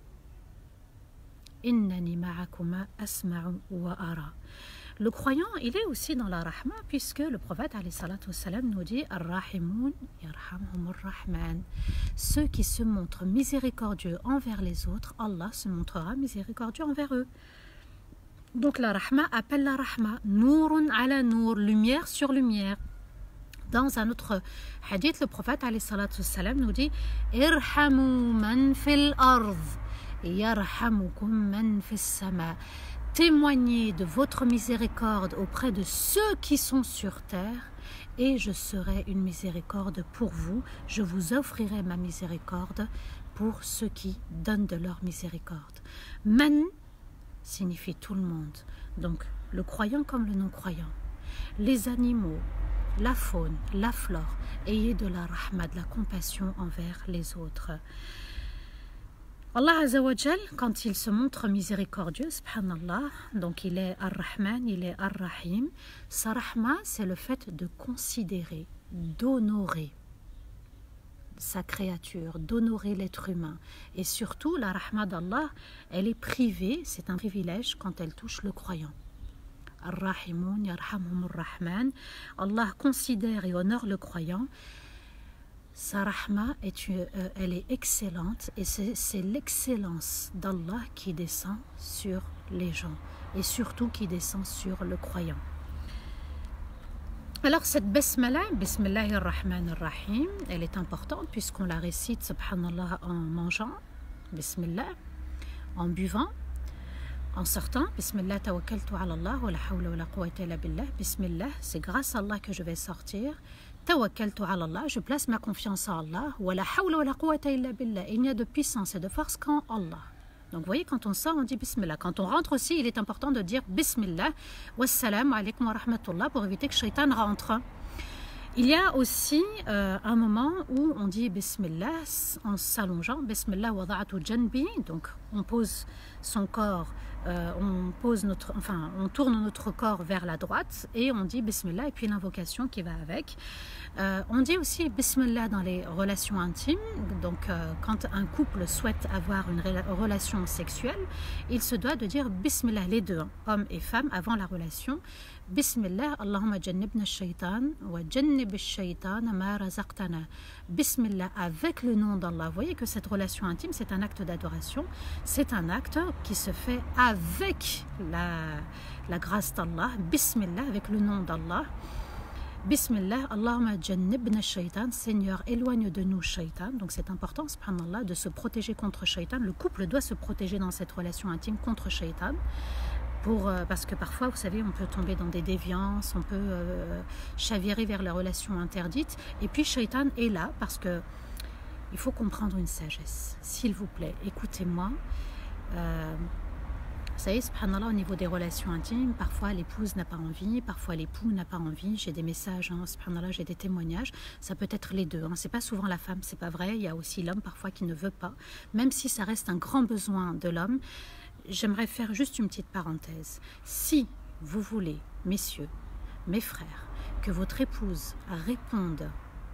Innani ma'akuma asma'u wa ara. Le croyant, il est aussi dans la rahma, puisque le prophète alayhi salatu wassalam nous dit Ar-Rahimun yarhamhumur rahman. Ceux qui se montrent miséricordieux envers les autres, Allah se montrera miséricordieux envers eux. Donc la rahma appelle la rahma, Nourun ala nour, lumière sur lumière. Dans un autre hadith, le prophète alayhi salatu wassalam nous dit Irhamu man fil ard yarhamukum man fis sama. Témoignez de votre miséricorde auprès de ceux qui sont sur terre et je serai une miséricorde pour vous. Je vous offrirai ma miséricorde pour ceux qui donnent de leur miséricorde. Man signifie tout le monde. Donc le croyant comme le non-croyant. Les animaux, la faune, la flore. Ayez de la rahma, de la compassion envers les autres. Allah Azza wa Jal, quand il se montre miséricordieux, subhanallah, donc il est Ar-Rahman, il est Ar-Rahim, sa rahma, c'est le fait de considérer, d'honorer sa créature, d'honorer l'être humain. Et surtout, la rahma d'Allah, elle est privée, c'est un privilège quand elle touche le croyant. Ar-Rahimun yarhamhumur rahman. Allah considère et honore le croyant. Sa rahma, est, euh, elle est excellente et c'est l'excellence d'Allah qui descend sur les gens et surtout qui descend sur le croyant. Alors cette basmala, Bismillahir-Rahmanir-Rahim, elle est importante puisqu'on la récite, subhanallah, en mangeant, Bismillah, en buvant, en sortant, Bismillah tawakkaltu ala Allah wa la hawla wa la quwwata illa billah, Bismillah, c'est grâce à Allah que je vais sortir. Tawakkaltu ala Allah, je place ma confiance en Allah. Wa la hawla wa la quwwata illa billah. Il n'y a de puissance et de force qu'en Allah. Donc vous voyez, quand on sort, on dit Bismillah. Quand on rentre aussi, il est important de dire Bismillah. Wassalamu alaikum wa rahmatullah pour éviter que Shaitan rentre. Il y a aussi euh, un moment où on dit Bismillah en s'allongeant. Bismillah wada'atu janbi. Donc on pose son corps euh, on pose notre, enfin, on tourne notre corps vers la droite et on dit Bismillah et puis l'invocation qui va avec. Euh, on dit aussi Bismillah dans les relations intimes. Donc, euh, quand un couple souhaite avoir une relation sexuelle, il se doit de dire Bismillah, les deux, hein, hommes et femmes, avant la relation. Bismillah, Allahumma jannibna shaytan wa jannib shaytan ma razaqtana. Bismillah, avec le nom d'Allah. Vous voyez que cette relation intime, c'est un acte d'adoration. C'est un acte qui se fait avec la, la grâce d'Allah. Bismillah, avec le nom d'Allah. Bismillah, Allahumma jannibna shaytan, Seigneur, éloigne de nous shaytan. Donc c'est important, subhanallah, de se protéger contre shaytan. Le couple doit se protéger dans cette relation intime contre shaytan. Pour, euh, parce que parfois, vous savez, on peut tomber dans des déviances, on peut euh, chavirer vers les relations interdites. Et puis shaytan est là parce que il faut comprendre une sagesse. S'il vous plaît, écoutez-moi. Euh, Vous savez, subhanallah, au niveau des relations intimes, parfois l'épouse n'a pas envie, parfois l'époux n'a pas envie. J'ai des messages, hein, subhanallah, j'ai des témoignages. Ça peut être les deux. Hein. C'est pas souvent la femme, c'est pas vrai. Il y a aussi l'homme parfois qui ne veut pas. Même si ça reste un grand besoin de l'homme, j'aimerais faire juste une petite parenthèse. Si vous voulez, messieurs, mes frères, que votre épouse réponde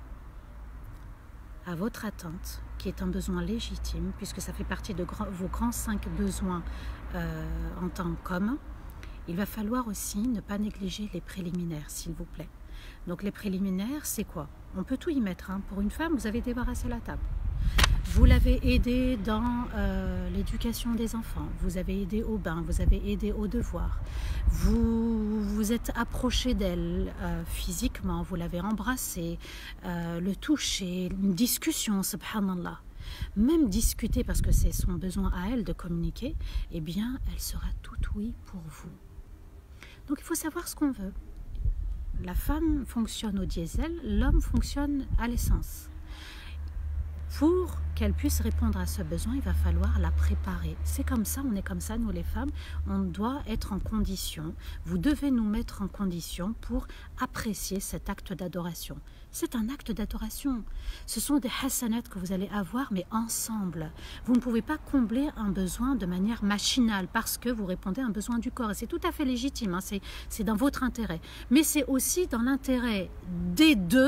à votre attente, qui est un besoin légitime, puisque ça fait partie de grands, vos grands cinq besoins euh, en tant qu'homme, il va falloir aussi ne pas négliger les préliminaires, s'il vous plaît. Donc les préliminaires, c'est quoi? On peut tout y mettre. Hein. Pour une femme, vous avez débarrassé la table. Vous l'avez aidé dans euh, l'éducation des enfants, vous avez aidé au bain, vous avez aidé aux devoirs, vous vous êtes approché d'elle euh, physiquement, vous l'avez embrassée, euh, le toucher, une discussion, subhanallah. Même discuter, parce que c'est son besoin à elle de communiquer, eh bien, elle sera tout oui pour vous. Donc il faut savoir ce qu'on veut. La femme fonctionne au diesel, l'homme fonctionne à l'essence. Pour qu'elle puisse répondre à ce besoin, il va falloir la préparer. C'est comme ça, on est comme ça, nous les femmes, on doit être en condition. Vous devez nous mettre en condition pour apprécier cet acte d'adoration. C'est un acte d'adoration. Ce sont des hasanat que vous allez avoir, mais ensemble. Vous ne pouvez pas combler un besoin de manière machinale parce que vous répondez à un besoin du corps. Et c'est tout à fait légitime, hein, c'est, c'est dans votre intérêt. Mais c'est aussi dans l'intérêt des deux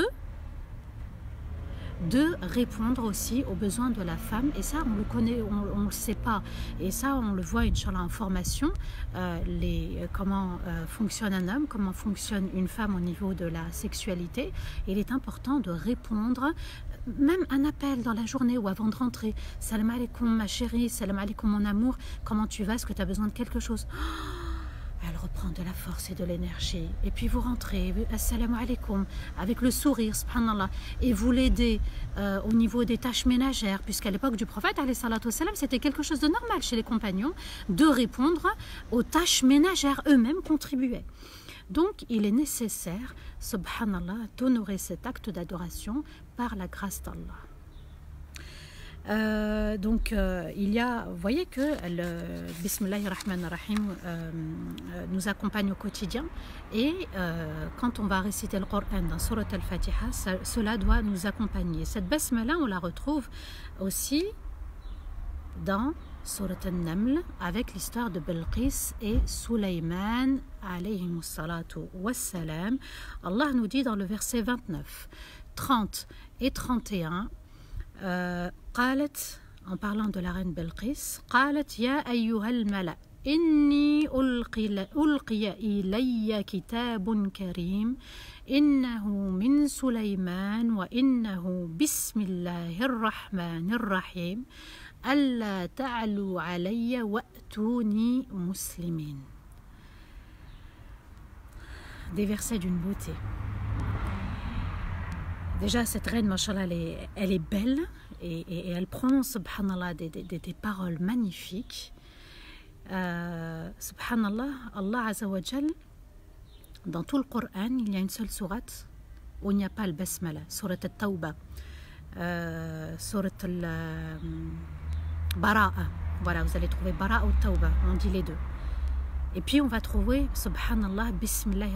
de répondre aussi aux besoins de la femme, et ça on le connaît, on ne le sait pas, et ça on le voit Inch'Allah en formation, euh, les, euh, comment euh, fonctionne un homme, comment fonctionne une femme au niveau de la sexualité. Il est important de répondre, même un appel dans la journée ou avant de rentrer, salam alaikum ma chérie, salam alaikum mon amour, comment tu vas, est-ce que tu as besoin de quelque chose? Elle reprend de la force et de l'énergie. Et puis vous rentrez, assalamu alaikum, avec le sourire, subhanallah, et vous l'aidez euh, au niveau des tâches ménagères, puisqu'à l'époque du prophète, alayhi salatu wassalam, c'était quelque chose de normal chez les compagnons de répondre aux tâches ménagères, eux-mêmes contribuaient. Donc il est nécessaire, subhanallah, d'honorer cet acte d'adoration par la grâce d'Allah. Euh, donc euh, il y a, vous voyez que le Bismillahirrahmanirrahim euh, nous accompagne au quotidien, et euh, quand on va réciter le Coran dans Surat al-Fatiha, ça, cela doit nous accompagner. Cette basmala, on la retrouve aussi dans Surat al-Naml avec l'histoire de Bilqis et Sulaiman alayhimus salatu wassalam. Allah nous dit dans le verset vingt-neuf, trente et trente et un, Euh, قالت, en parlant de la reine Belqis, قالت يا أيها الملأ إني ألقي, ألقي إلي كتاب كريم إنه من سليمان وإنه بسم الله الرحمن الرحيم ألا تعلوا علي وأتوني مسلمين. Des versets d'une beauté. Déjà, cette reine, mashallah, elle est, elle est belle et, et, et elle prononce, subhanallah, des, des, des paroles magnifiques. Euh, subhanallah, Allah Azza wa Jal, dans tout le Coran, il y a une seule sourate où il n'y a pas le basmala, sourate al-Tawba, euh, sourate al-Bara'a. Voilà, vous allez trouver Bara'a ou Tawba, on dit les deux. Et puis on va trouver, subhanallah,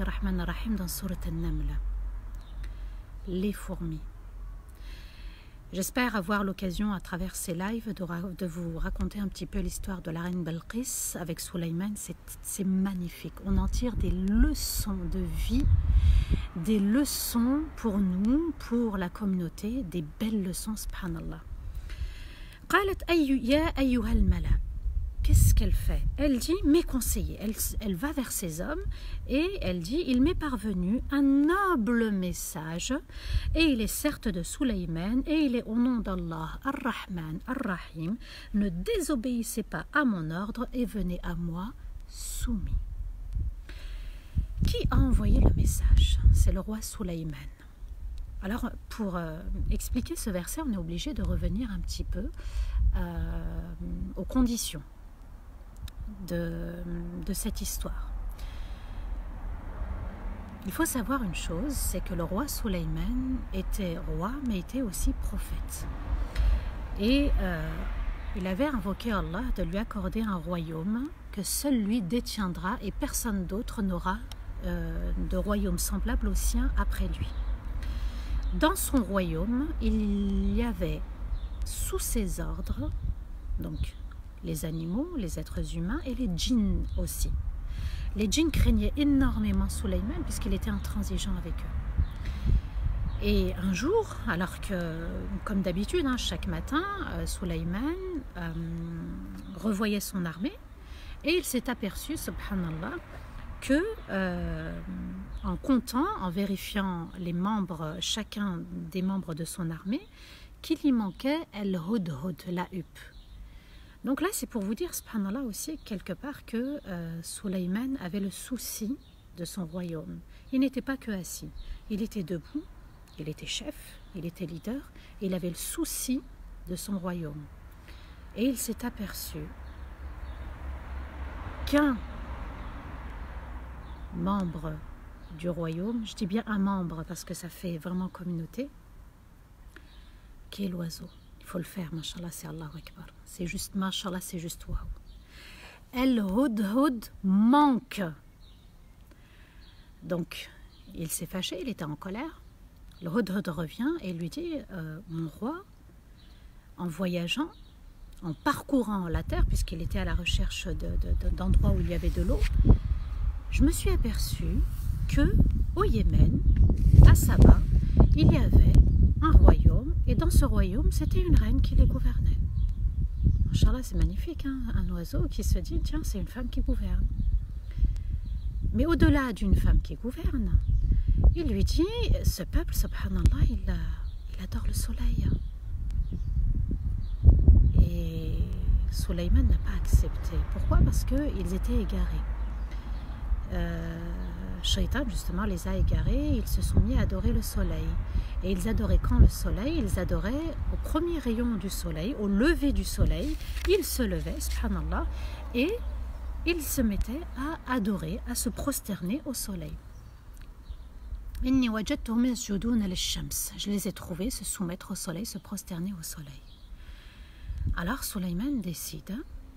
Bismillahirrahmanirrahim dans sourate al-Naml. Les fourmis. J'espère avoir l'occasion à travers ces lives de, de vous raconter un petit peu l'histoire de la reine Balqis avec Souleyman. C'est magnifique. On en tire des leçons de vie, des leçons pour nous, pour la communauté, des belles leçons, subhanallah. قالت أي يا أيها الملأ. Qu'est-ce qu'elle fait? Elle dit mes conseillers. Elle, elle va vers ces hommes et elle dit il m'est parvenu un noble message et il est certes de Souleyman et il est au nom d'Allah Ar-Rahman Ar-Rahim. Ne désobéissez pas à mon ordre et venez à moi soumis. Qui a envoyé le message? C'est le roi Souleyman. Alors pour euh, expliquer ce verset, on est obligé de revenir un petit peu euh, aux conditions De, de cette histoire. Il faut savoir une chose, c'est que le roi Souleyman était roi, mais était aussi prophète. Et euh, il avait invoqué Allah de lui accorder un royaume que seul lui détiendra et personne d'autre n'aura euh, de royaume semblable au sien après lui. Dans son royaume, il y avait sous ses ordres, donc les animaux, les êtres humains et les djinns aussi. Les djinns craignaient énormément Souleyman puisqu'il était intransigeant avec eux. Et un jour, alors que, comme d'habitude, hein, chaque matin, euh, Souleyman euh, revoyait son armée et il s'est aperçu, subhanallah, que euh, en comptant, en vérifiant les membres, chacun des membres de son armée, qu'il y manquait el-hudhud, la huppe. Donc là, c'est pour vous dire, subhanallah aussi, quelque part, que euh, Souleyman avait le souci de son royaume. Il n'était pas que assis. Il était debout, il était chef, il était leader, et il avait le souci de son royaume. Et il s'est aperçu qu'un membre du royaume, je dis bien un membre parce que ça fait vraiment communauté, qui est l'oiseau. Il faut le faire, mashallah, c'est Allahu Akbar. C'est juste, mashallah, c'est juste waouh. El-Hudhud manque. Donc, il s'est fâché, il était en colère. Le Hudhud revient et lui dit euh, mon roi, en voyageant, en parcourant la terre, puisqu'il était à la recherche de, de, de, d'endroits où il y avait de l'eau, je me suis aperçu que au Yémen, à Saba, il y avait un royaume, et dans ce royaume, c'était une reine qui les gouvernait. Inch'Allah, c'est magnifique, hein, un oiseau qui se dit, tiens, c'est une femme qui gouverne. Mais au-delà d'une femme qui gouverne, il lui dit, ce peuple, subhanallah, il, il adore le soleil. Et Souleyman n'a pas accepté. Pourquoi? Parce qu'ils étaient égarés. Euh, Shaitan, justement, les a égarés, ils se sont mis à adorer le soleil. Et ils adoraient quand le soleil? Ils adoraient au premier rayon du soleil, au lever du soleil. Ils se levaient, subhanallah, et ils se mettaient à adorer, à se prosterner au soleil. Je les ai trouvés se soumettre au soleil, se prosterner au soleil. Alors Souleyman décide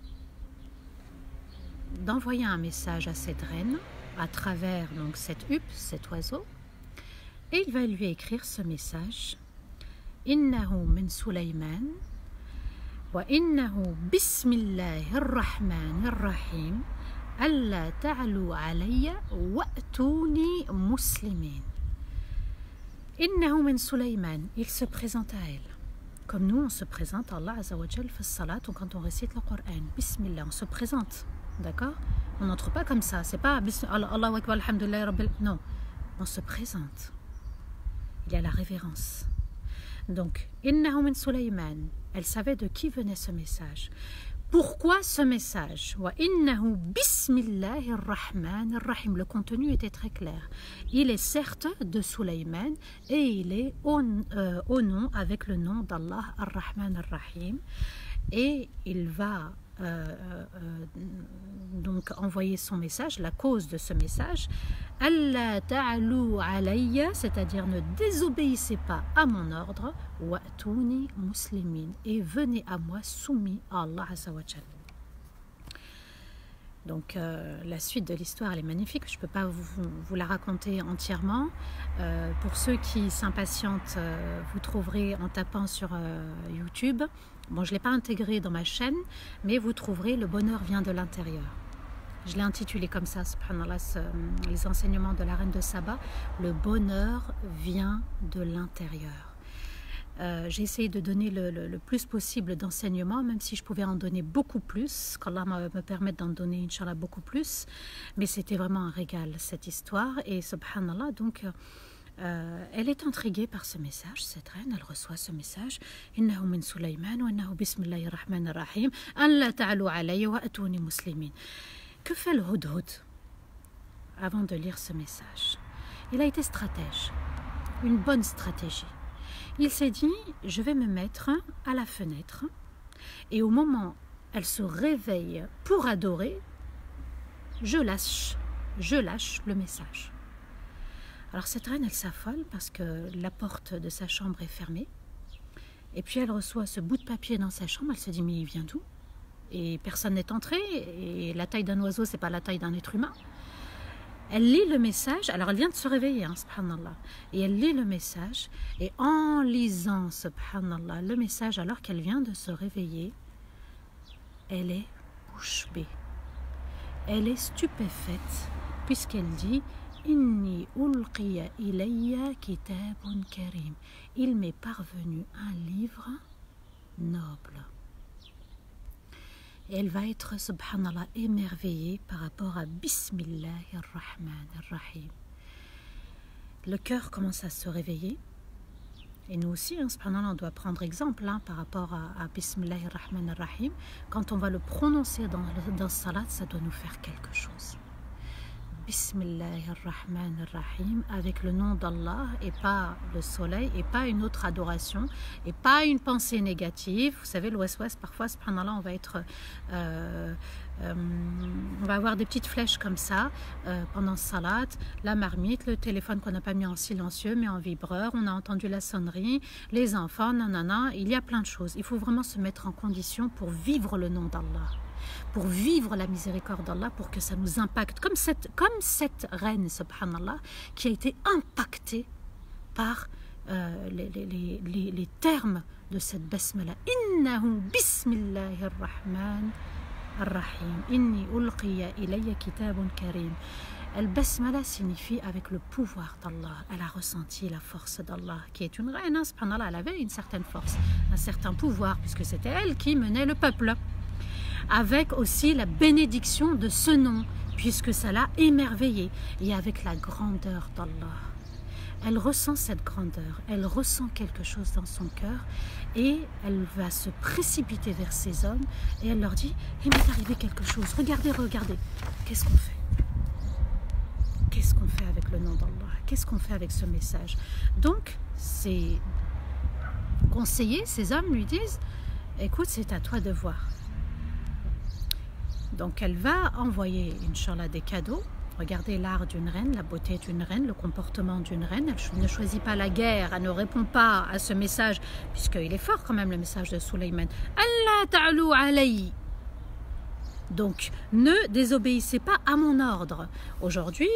d'envoyer un message à cette reine à travers donc cette huppe, cet oiseau, et il va lui écrire ce message: Innahu min Souleyman wa innahu bismillahir rahmanir rahim alla ta'alu alayya wa'tuni muslimin. Innahu min Souleyman, il se présente à elle. Comme nous, on se présente à Allah Azza wa Jal fi salat, ou quand on récite le Coran, Bismillah, on se présente, d'accord? On n'entre pas comme ça, c'est pas Allahu Akbar, Alhamdulillah, Rabbil. Non, on se présente. Il y a la révérence. Donc, Innahu min Souleyman, elle savait de qui venait ce message. Pourquoi ce message? Wa innahu bismillahir rahmanir rahim. Le contenu était très clair. Il est certes de Souleyman et il est au, euh, au nom, avec le nom d'Allah ar-Rahman ar-Rahim. Et il va euh, euh, donc envoyer son message, la cause de ce message. Allah ta'alu alayya, c'est-à-dire ne désobéissez pas à mon ordre, wa'tuni muslimin, et venez à moi soumis à Allah Azza wa Jal. Donc euh, la suite de l'histoire, elle est magnifique. Je ne peux pas vous, vous la raconter entièrement. Euh, pour ceux qui s'impatientent, euh, vous trouverez en tapant sur euh, YouTube. Bon, je ne l'ai pas intégré dans ma chaîne, mais vous trouverez Le bonheur vient de l'intérieur. Je l'ai intitulé comme ça, subhanallah, ce, les enseignements de la reine de Saba. Le bonheur vient de l'intérieur. Euh, j'ai essayé de donner le, le, le plus possible d'enseignements, même si je pouvais en donner beaucoup plus, qu'Allah me, me permette d'en donner, Inch'Allah, beaucoup plus. Mais c'était vraiment un régal, cette histoire. Et subhanallah, donc, euh, elle est intriguée par ce message, cette reine, elle reçoit ce message. Innahu min Sulayman wa innahu bismillahir rahmanir rahim. An la ta'alu alayya wa atuni muslimin. Que fait le Hudhud avant de lire ce message? Il a été stratège, une bonne stratégie. Il s'est dit, je vais me mettre à la fenêtre et au moment où elle se réveille pour adorer, je lâche, je lâche le message. Alors cette reine, elle s'affole parce que la porte de sa chambre est fermée et puis elle reçoit ce bout de papier dans sa chambre, elle se dit, mais il vient d'où? Et personne n'est entré, et la taille d'un oiseau, c'est pas la taille d'un être humain. Elle lit le message, alors elle vient de se réveiller, hein, subhanallah, et elle lit le message, et en lisant, subhanallah, le message, alors qu'elle vient de se réveiller, elle est bouche bée. Elle est stupéfaite, puisqu'elle dit « Inni ulqiya ilayya kitabun karim » Il m'est parvenu un livre noble. Et elle va être, subhanallah, émerveillée par rapport à Bismillahir Rahmanir Rahim. Le cœur commence à se réveiller. Et nous aussi, hein, subhanallah, on doit prendre exemple hein, par rapport à, à Bismillahir Rahmanir Rahim. Quand on va le prononcer dans, dans salat, ça doit nous faire quelque chose. Bismillahir Rahmanir Rahim, avec le nom d'Allah et pas le soleil et pas une autre adoration et pas une pensée négative. Vous savez, le waswas, parfois, subhanallah, on va être euh, euh, on va avoir des petites flèches comme ça euh, pendant salat, la marmite, le téléphone qu'on n'a pas mis en silencieux mais en vibreur, on a entendu la sonnerie, les enfants, nanana, il y a plein de choses. Il faut vraiment se mettre en condition pour vivre le nom d'Allah, pour vivre la miséricorde d'Allah, pour que ça nous impacte, comme cette, comme cette reine, subhanallah, qui a été impactée par euh, les, les, les, les termes de cette basmala. Innahu bismillahir rahman ar-rahim. Inni ulqiya ilayya kitabun karim. El basmala signifie avec le pouvoir d'Allah. Elle a ressenti la force d'Allah, qui est une reine, hein, subhanallah, elle avait une certaine force, un certain pouvoir, puisque c'était elle qui menait le peuple. Avec aussi la bénédiction de ce nom, puisque ça l'a émerveillée, et avec la grandeur d'Allah. Elle ressent cette grandeur, elle ressent quelque chose dans son cœur, et elle va se précipiter vers ces hommes, et elle leur dit, il m'est arrivé quelque chose, regardez, regardez, qu'est-ce qu'on fait? Qu'est-ce qu'on fait avec le nom d'Allah? Qu'est-ce qu'on fait avec ce message? Donc, ces conseillers, ces hommes lui disent, écoute, c'est à toi de voir. Donc elle va envoyer, Inch'Allah, des cadeaux. Regardez l'art d'une reine, la beauté d'une reine, le comportement d'une reine. Elle ne choisit pas la guerre, elle ne répond pas à ce message, puisqu'il est fort quand même le message de Sulayman. Allah ta'alou alayhi. Donc ne désobéissez pas à mon ordre. Aujourd'hui,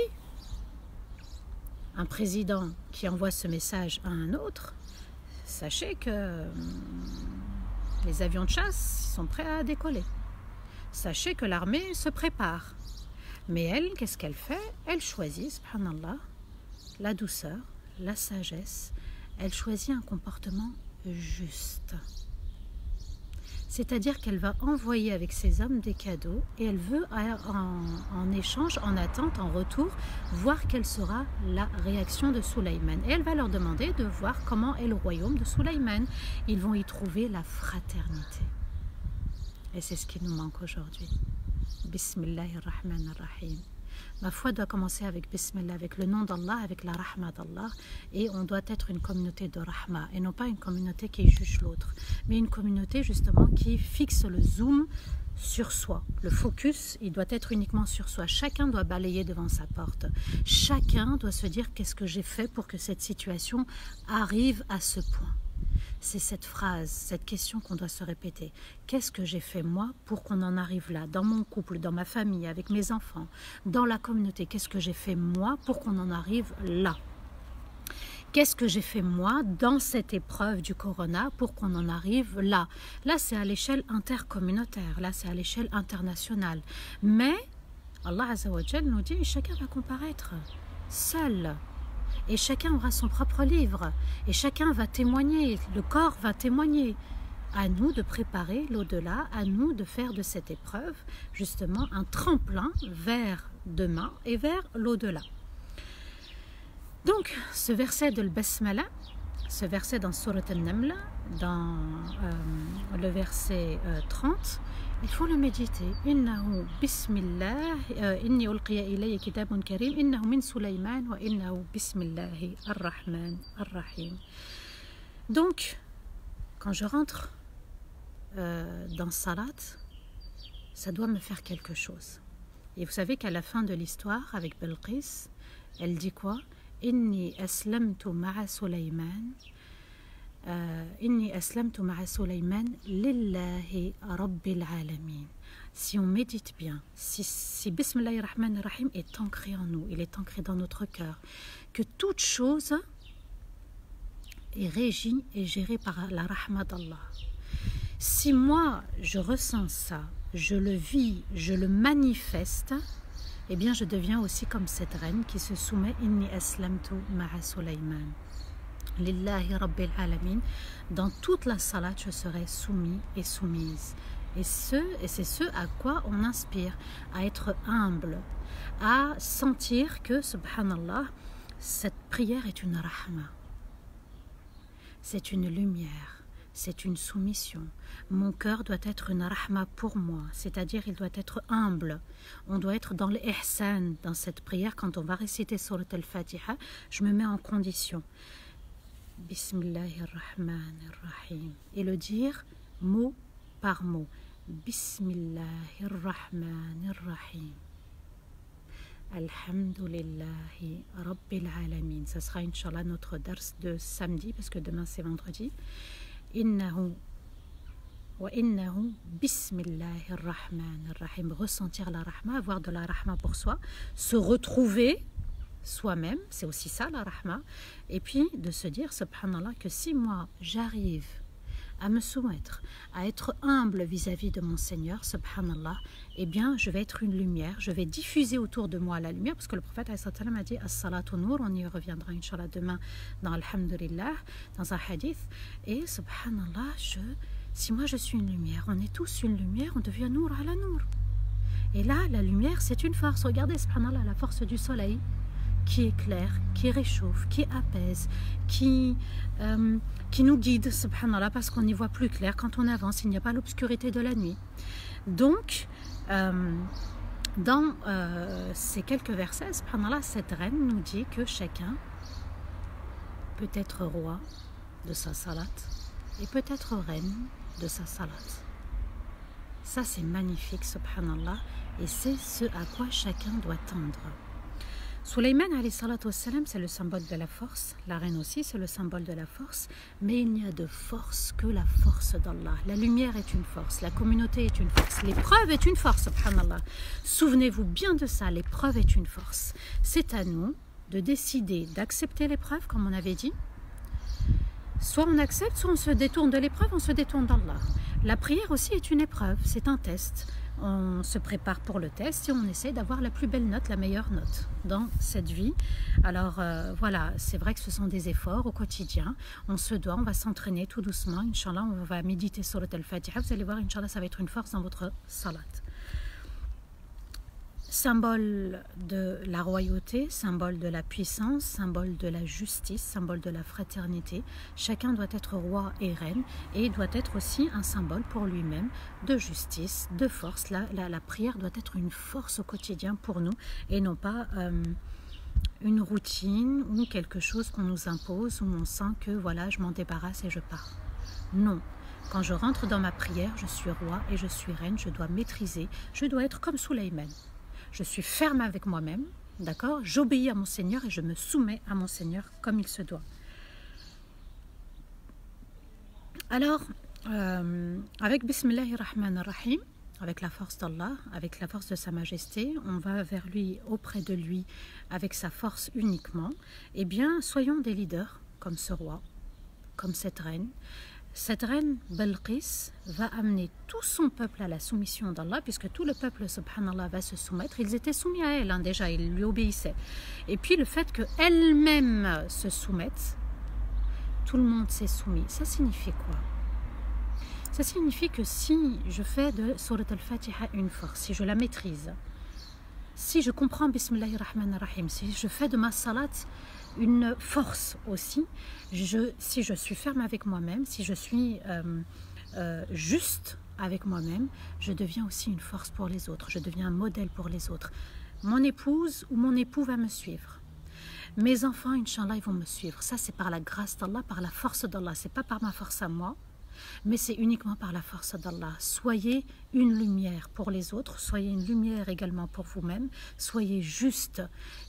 un président qui envoie ce message à un autre, sachez que les avions de chasse sont prêts à décoller. Sachez que l'armée se prépare. Mais elle, qu'est-ce qu'elle fait? Elle choisit, subhanallah, la douceur, la sagesse. Elle choisit un comportement juste. C'est-à-dire qu'elle va envoyer avec ses hommes des cadeaux et elle veut, en, en échange, en attente, en retour, voir quelle sera la réaction de Sulayman. Et elle va leur demander de voir comment est le royaume de Sulayman. Ils vont y trouver la fraternité. Et c'est ce qui nous manque aujourd'hui. Bismillahir Rahmanir Rahim. Ma foi doit commencer avec Bismillah, avec le nom d'Allah, avec la Rahma d'Allah. Et on doit être une communauté de Rahma. Et non pas une communauté qui juge l'autre. Mais une communauté justement qui fixe le zoom sur soi. Le focus, il doit être uniquement sur soi. Chacun doit balayer devant sa porte. Chacun doit se dire qu'est-ce que j'ai fait pour que cette situation arrive à ce point. C'est cette phrase, cette question qu'on doit se répéter. Qu'est-ce que j'ai fait moi pour qu'on en arrive là, dans mon couple, dans ma famille, avec mes enfants, dans la communauté? Qu'est-ce que j'ai fait moi pour qu'on en arrive là? Qu'est-ce que j'ai fait moi dans cette épreuve du corona pour qu'on en arrive là? Là, c'est à l'échelle intercommunautaire, là, c'est à l'échelle internationale. Mais Allah Azza wa Jal nous dit, chacun va comparaître seul. Et chacun aura son propre livre. Et chacun va témoigner, le corps va témoigner. À nous de préparer l'au-delà, à nous de faire de cette épreuve, justement, un tremplin vers demain et vers l'au-delà. Donc, ce verset de l'Basmala, ce verset dans Surat An-Naml, dans euh, le verset euh, trente, il faut le méditer. Innahu bismillah, inni ulqiya ilayya kitabun karim, innahu min Sulayman wa innahu bismillahi ar-Rahman ar-Rahim. Donc, quand je rentre euh, dans Salat, ça doit me faire quelque chose. Et vous savez qu'à la fin de l'histoire, avec Belqis, elle dit quoi? Inni aslamtu ma'a Sulayman. Inni aslamtu ma'a Sulayman lillahi rabbil alamin. Si on médite bien, si, si Bismillahir Rahmanir Rahim est ancré en nous, il est ancré dans notre cœur, que toute chose est régie et gérée par la rahma d'Allah. Si moi je ressens ça, je le vis, je le manifeste, eh bien je deviens aussi comme cette reine qui se soumet. Inni aslamtu ma'a Sulayman lillahi rabbil alamin. Dans toute la salat, je serai soumis et soumise. Et, ce, et c'est ce à quoi on inspire, à être humble, à sentir que, subhanallah, cette prière est une rahma. C'est une lumière, c'est une soumission. Mon cœur doit être une rahma pour moi, c'est-à-dire il doit être humble. On doit être dans l'ihsan, dans cette prière. Quand on va réciter Surat al-Fatiha, je me mets en condition. Bismillahirrahmanirrahim. Et le dire mot par mot. Bismillahirrahmanirrahim. Alhamdulillahi Rabbil Alamin. Ça sera Inch'Allah notre dars de samedi, parce que demain c'est vendredi. Innahu wa innahu Bismillahirrahmanirrahim. Ressentir la rahma, avoir de la rahma pour soi, se retrouver soi-même, c'est aussi ça la rahma. Et puis de se dire, subhanallah, que si moi j'arrive à me soumettre, à être humble vis-à-vis de mon Seigneur, subhanallah, eh bien je vais être une lumière, je vais diffuser autour de moi la lumière, parce que le prophète a dit as-salatu nour, on y reviendra Inch'Allah demain dans Alhamdulillah, dans un hadith. Et subhanallah, je, si moi je suis une lumière, on est tous une lumière, on devient nour à la nour. Et là, la lumière, c'est une force. Regardez, subhanallah, la force du soleil qui éclaire, qui réchauffe, qui apaise, qui, euh, qui nous guide, subhanallah, parce qu'on y voit plus clair quand on avance, il n'y a pas l'obscurité de la nuit. Donc, euh, dans euh, ces quelques versets, subhanallah, cette reine nous dit que chacun peut être roi de sa salat et peut être reine de sa salat. Ça, c'est magnifique, subhanallah, et c'est ce à quoi chacun doit tendre. Sulayman alayhi salatu wassalam, c'est le symbole de la force. La reine aussi, c'est le symbole de la force. Mais il n'y a de force que la force d'Allah. La lumière est une force, la communauté est une force, l'épreuve est une force, subhanallah. Souvenez-vous bien de ça, l'épreuve est une force. C'est à nous de décider d'accepter l'épreuve, comme on avait dit. Soit on accepte, soit on se détourne de l'épreuve, on se détourne d'Allah. La prière aussi est une épreuve, c'est un test. On se prépare pour le test et on essaie d'avoir la plus belle note, la meilleure note dans cette vie. Alors euh, voilà, c'est vrai que ce sont des efforts au quotidien. On se doit, on va s'entraîner tout doucement. Inch'Allah, on va méditer sur le Al-Fatiha. Vous allez voir, Inch'Allah, ça va être une force dans votre salat. Symbole de la royauté, symbole de la puissance, symbole de la justice, symbole de la fraternité. Chacun doit être roi et reine et doit être aussi un symbole pour lui-même de justice, de force. La, la, la prière doit être une force au quotidien pour nous et non pas euh, une routine ou quelque chose qu'on nous impose où on sent que voilà, je m'en débarrasse et je pars. Non. Quand je rentre dans ma prière, je suis roi et je suis reine, je dois maîtriser, je dois être comme Sulayman. Je suis ferme avec moi-même, d'accord? J'obéis à mon Seigneur et je me soumets à mon Seigneur comme il se doit. Alors, euh, avec Bismillahirrahmanirrahim, avec la force d'Allah, avec la force de Sa Majesté, on va vers lui, auprès de lui, avec sa force uniquement. Eh bien, soyons des leaders, comme ce roi, comme cette reine. Cette reine, Balqis, va amener tout son peuple à la soumission d'Allah, puisque tout le peuple, subhanallah, va se soumettre. Ils étaient soumis à elle, hein, déjà, ils lui obéissaient. Et puis, le fait qu'elle-même se soumette, tout le monde s'est soumis. Ça signifie quoi? Ça signifie que si je fais de Surat al-Fatiha une force, si je la maîtrise, si je comprends Bismillahirrahmanirrahim, si je fais de ma salat une force aussi, je, si je suis ferme avec moi-même, si je suis euh, euh, juste avec moi-même, je deviens aussi une force pour les autres, je deviens un modèle pour les autres. Mon épouse ou mon époux va me suivre. Mes enfants, Inch'Allah, ils vont me suivre. Ça, c'est par la grâce d'Allah, par la force d'Allah. Ce n'est pas par ma force à moi, mais c'est uniquement par la force d'Allah. Soyez une lumière pour les autres, soyez une lumière également pour vous-même, soyez juste.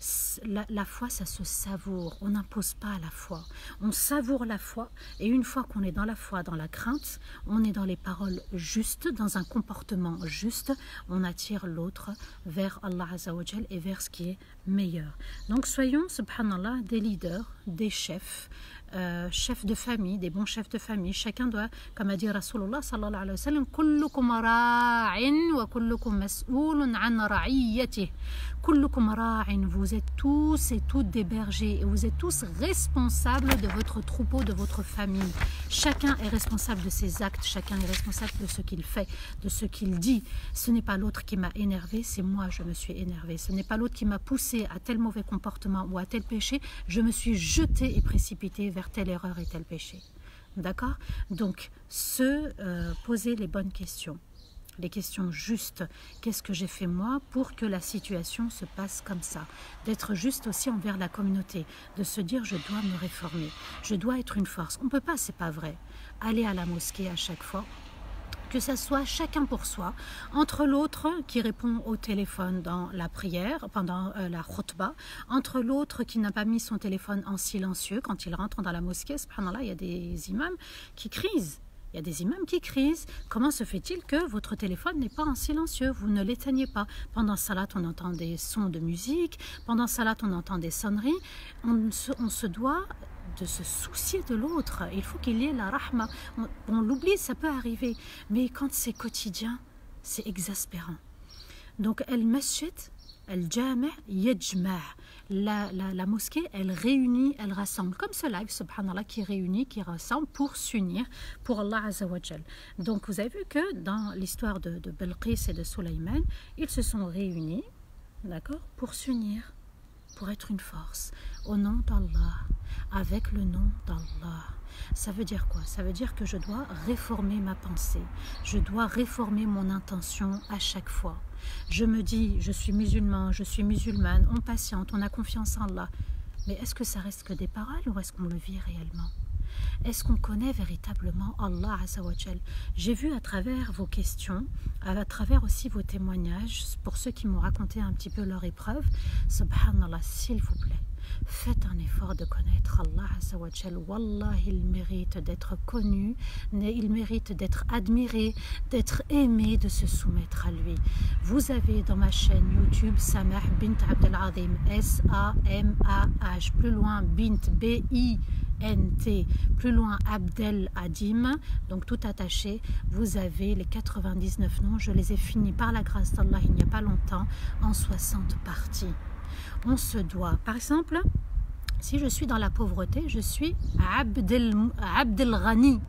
La, la foi, ça se savoure, on n'impose pas la foi, on savoure la foi, et une fois qu'on est dans la foi, dans la crainte, on est dans les paroles justes, dans un comportement juste, on attire l'autre vers Allah Azza wa Jal et vers ce qui est meilleur. Donc soyons, subhanallah, des leaders, des chefs, Euh, chefs de famille, des bons chefs de famille. Chacun doit, comme a dit Rasulullah sallallahu alayhi wa sallam, kullukum ra'in wa kullukum mas'oulun an ra'iyatih. Kullukum ra'in, vous êtes tous et toutes des bergers et vous êtes tous responsables de votre troupeau, de votre famille. Chacun est responsable de ses actes, chacun est responsable de ce qu'il fait, de ce qu'il dit. Ce n'est pas l'autre qui m'a énervé, c'est moi je me suis énervé. Ce n'est pas l'autre qui m'a poussé à tel mauvais comportement ou à tel péché, je me suis jeté et précipité vers telle erreur et tel péché. D'accord? Donc, se euh, poser les bonnes questions, les questions justes. Qu'est-ce que j'ai fait moi pour que la situation se passe comme ça? D'être juste aussi envers la communauté, de se dire je dois me réformer, je dois être une force. On ne peut pas, c'est pas vrai, aller à la mosquée à chaque fois, que ça soit chacun pour soi, entre l'autre qui répond au téléphone dans la prière, pendant euh, la khutbah, entre l'autre qui n'a pas mis son téléphone en silencieux quand il rentre dans la mosquée. Subhanallah, il y a des imams qui crisent. Il y a des imams qui crisent. Comment se fait-il que votre téléphone n'est pas en silencieux? Vous ne l'éteignez pas. Pendant salat, on entend des sons de musique. Pendant salat, on entend des sonneries. On se, on se doit de se soucier de l'autre. Il faut qu'il y ait la rahma. On, on l'oublie, ça peut arriver. Mais quand c'est quotidien, c'est exaspérant. Donc, el-masjid, el-jami' yajma'. La, la, la mosquée, elle réunit, elle rassemble. Comme ce live, subhanallah, qui réunit, qui rassemble pour s'unir pour Allah Azza wa Jal. Donc, vous avez vu que dans l'histoire de, de Balqis et de Sulayman, ils se sont réunis, d'accord, pour s'unir, pour être une force, au nom d'Allah, avec le nom d'Allah. Ça veut dire quoi? Ça veut dire que je dois réformer ma pensée, je dois réformer mon intention à chaque fois. Je me dis, je suis musulman, je suis musulmane, on patiente, on a confiance en Allah. Mais est-ce que ça reste que des paroles ou est-ce qu'on le vit réellement? Est-ce qu'on connaît véritablement Allah Azza wa Jal? J'ai vu à travers vos questions, à travers aussi vos témoignages, pour ceux qui m'ont raconté un petit peu leur épreuve, subhanallah, s'il vous plaît, faites un effort de connaître Allah Azza wa Jal. Wallah, il mérite d'être connu, il mérite d'être admiré, d'être aimé, de se soumettre à lui. Vous avez dans ma chaîne YouTube Samah bint Abdel Azim, S A M A H, plus loin Bint, B I N T, plus loin Abdel Adim, donc tout attaché. Vous avez les quatre-vingt-dix-neuf noms, je les ai finis par la grâce d'Allah il n'y a pas longtemps en soixante parties. On se doit, par exemple, si je suis dans la pauvreté, je suis Abdel, Abdel Ghani.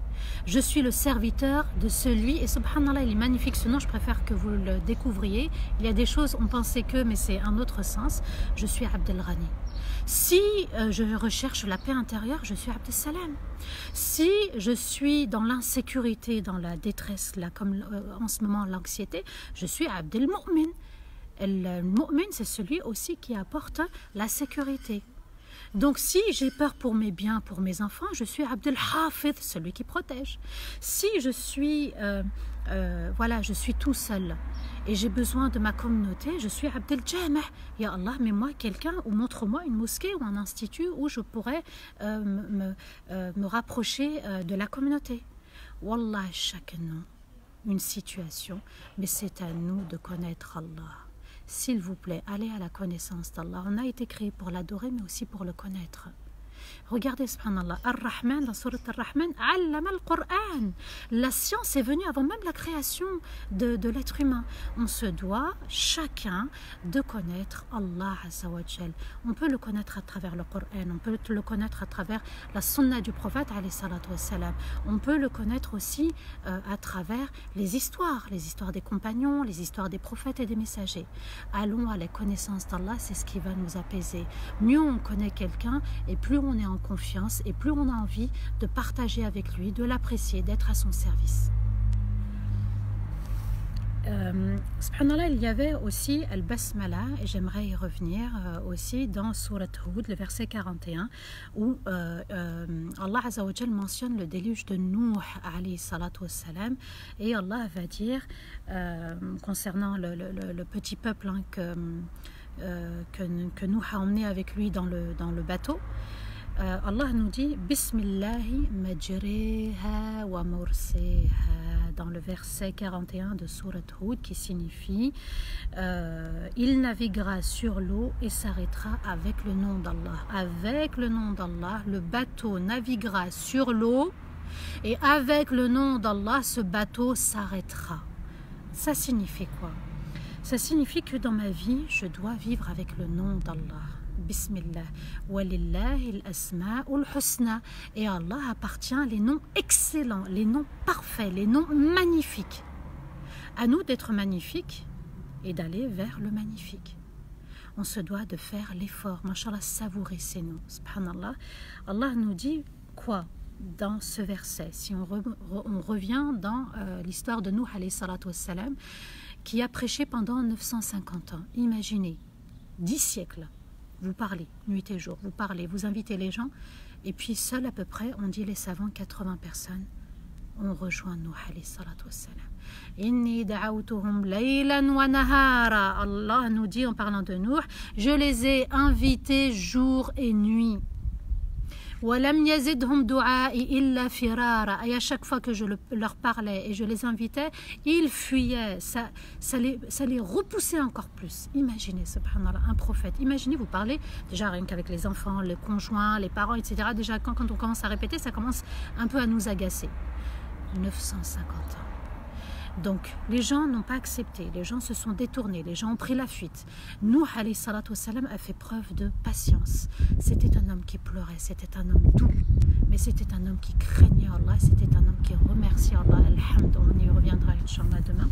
Je suis le serviteur de celui, et subhanallah, il est magnifique ce nom, je préfère que vous le découvriez. Il y a des choses, on pensait que, mais c'est un autre sens. Je suis Abdel Ghani. Si euh, je recherche la paix intérieure, je suis Abdel Salam. Si je suis dans l'insécurité, dans la détresse, là, comme euh, en ce moment l'anxiété, je suis Abdel Mu'min. Le mu'min, c'est celui aussi qui apporte la sécurité. Donc si j'ai peur pour mes biens, pour mes enfants, je suis Abdel Hafid, celui qui protège. Si je suis, euh, euh, voilà, je suis tout seul et j'ai besoin de ma communauté, je suis Abdel Jamah. Ya Allah, mets-moi quelqu'un ou montre-moi une mosquée ou un institut où je pourrais euh, me, euh, me rapprocher euh, de la communauté. Wallah, chacun nom, une situation, mais c'est à nous de connaître Allah. S'il vous plaît, allez à la connaissance d'Allah. On a été créé pour l'adorer, mais aussi pour le connaître. Regardez, subhanallah, Ar-Rahman, la sourate Ar-Rahman, allama al-Qur'an. La science est venue avant même la création de, de l'être humain. On se doit, chacun, de connaître Allah Azza wa Jal. On peut le connaître à travers le Coran, on peut le connaître à travers la sunna du prophète, alayhi salatu wassalam. On peut le connaître aussi euh, à travers les histoires, les histoires des compagnons, les histoires des prophètes et des messagers. Allons à la connaissance d'Allah, c'est ce qui va nous apaiser. Mieux on connaît quelqu'un, et plus on est en confiance et plus on a envie de partager avec lui, de l'apprécier, d'être à son service. Euh, subhanallah, il y avait aussi Al-Basmala, et j'aimerais y revenir euh, aussi dans Surat Hud, le verset quarante et un, où euh, euh, Allah Azza wa Jal mentionne le déluge de Nuh alayhi salatu wassalam, et Allah va dire euh, concernant le, le, le, le petit peuple hein, que, euh, que, que Nuh a emmené avec lui dans le, dans le bateau. Euh, Allah nous dit Bismillahi majriha wa mursiha dans le verset quarante et un de Surat Hud, qui signifie euh, il naviguera sur l'eau et s'arrêtera avec le nom d'Allah. Avec le nom d'Allah, le bateau naviguera sur l'eau et avec le nom d'Allah, ce bateau s'arrêtera. Ça signifie quoi? Ça signifie que dans ma vie, je dois vivre avec le nom d'Allah. Bismillah. Walillahi al-asma'ul husna. Et à Allah appartient les noms excellents, les noms parfaits, les noms magnifiques. À nous d'être magnifiques et d'aller vers le magnifique. On se doit de faire l'effort, mashallah, savourer ces noms. Subhanallah. Allah nous dit quoi dans ce verset? Si on, re, on revient dans euh, l'histoire de Nuh alayhi salatu wassalam, qui a prêché pendant neuf cent cinquante ans. Imaginez, dix siècles. Vous parlez, nuit et jour, vous parlez, vous invitez les gens, et puis seul à peu près, on dit les savants, quatre-vingts personnes ont rejoint Nuh alayhi salatu wassalam. Inni da'awtuhum laylan wa nahara. Allah nous dit en parlant de Nuh, je les ai invités jour et nuit. وَلَمْ يَزِدْهُمْ دُعَائِي إِلَّا فِرَارًا. Et à chaque fois que je le, leur parlais et je les invitais, ils fuyaient. Ça, ça, les, ça les repoussait encore plus. Imaginez, subhanallah, un prophète. Imaginez, vous parlez, déjà rien qu'avec les enfants, les conjoints, les parents, et cetera. Déjà, quand, quand on commence à répéter, ça commence un peu à nous agacer. neuf cent cinquante ans. Donc, les gens n'ont pas accepté, les gens se sont détournés, les gens ont pris la fuite. Nuh alayhi salatu wassalam a fait preuve de patience. C'était un homme qui pleurait, c'était un homme doux, mais c'était un homme qui craignait Allah, c'était un homme qui remerciait Allah. Alhamd, on y reviendra Inch'Allah demain.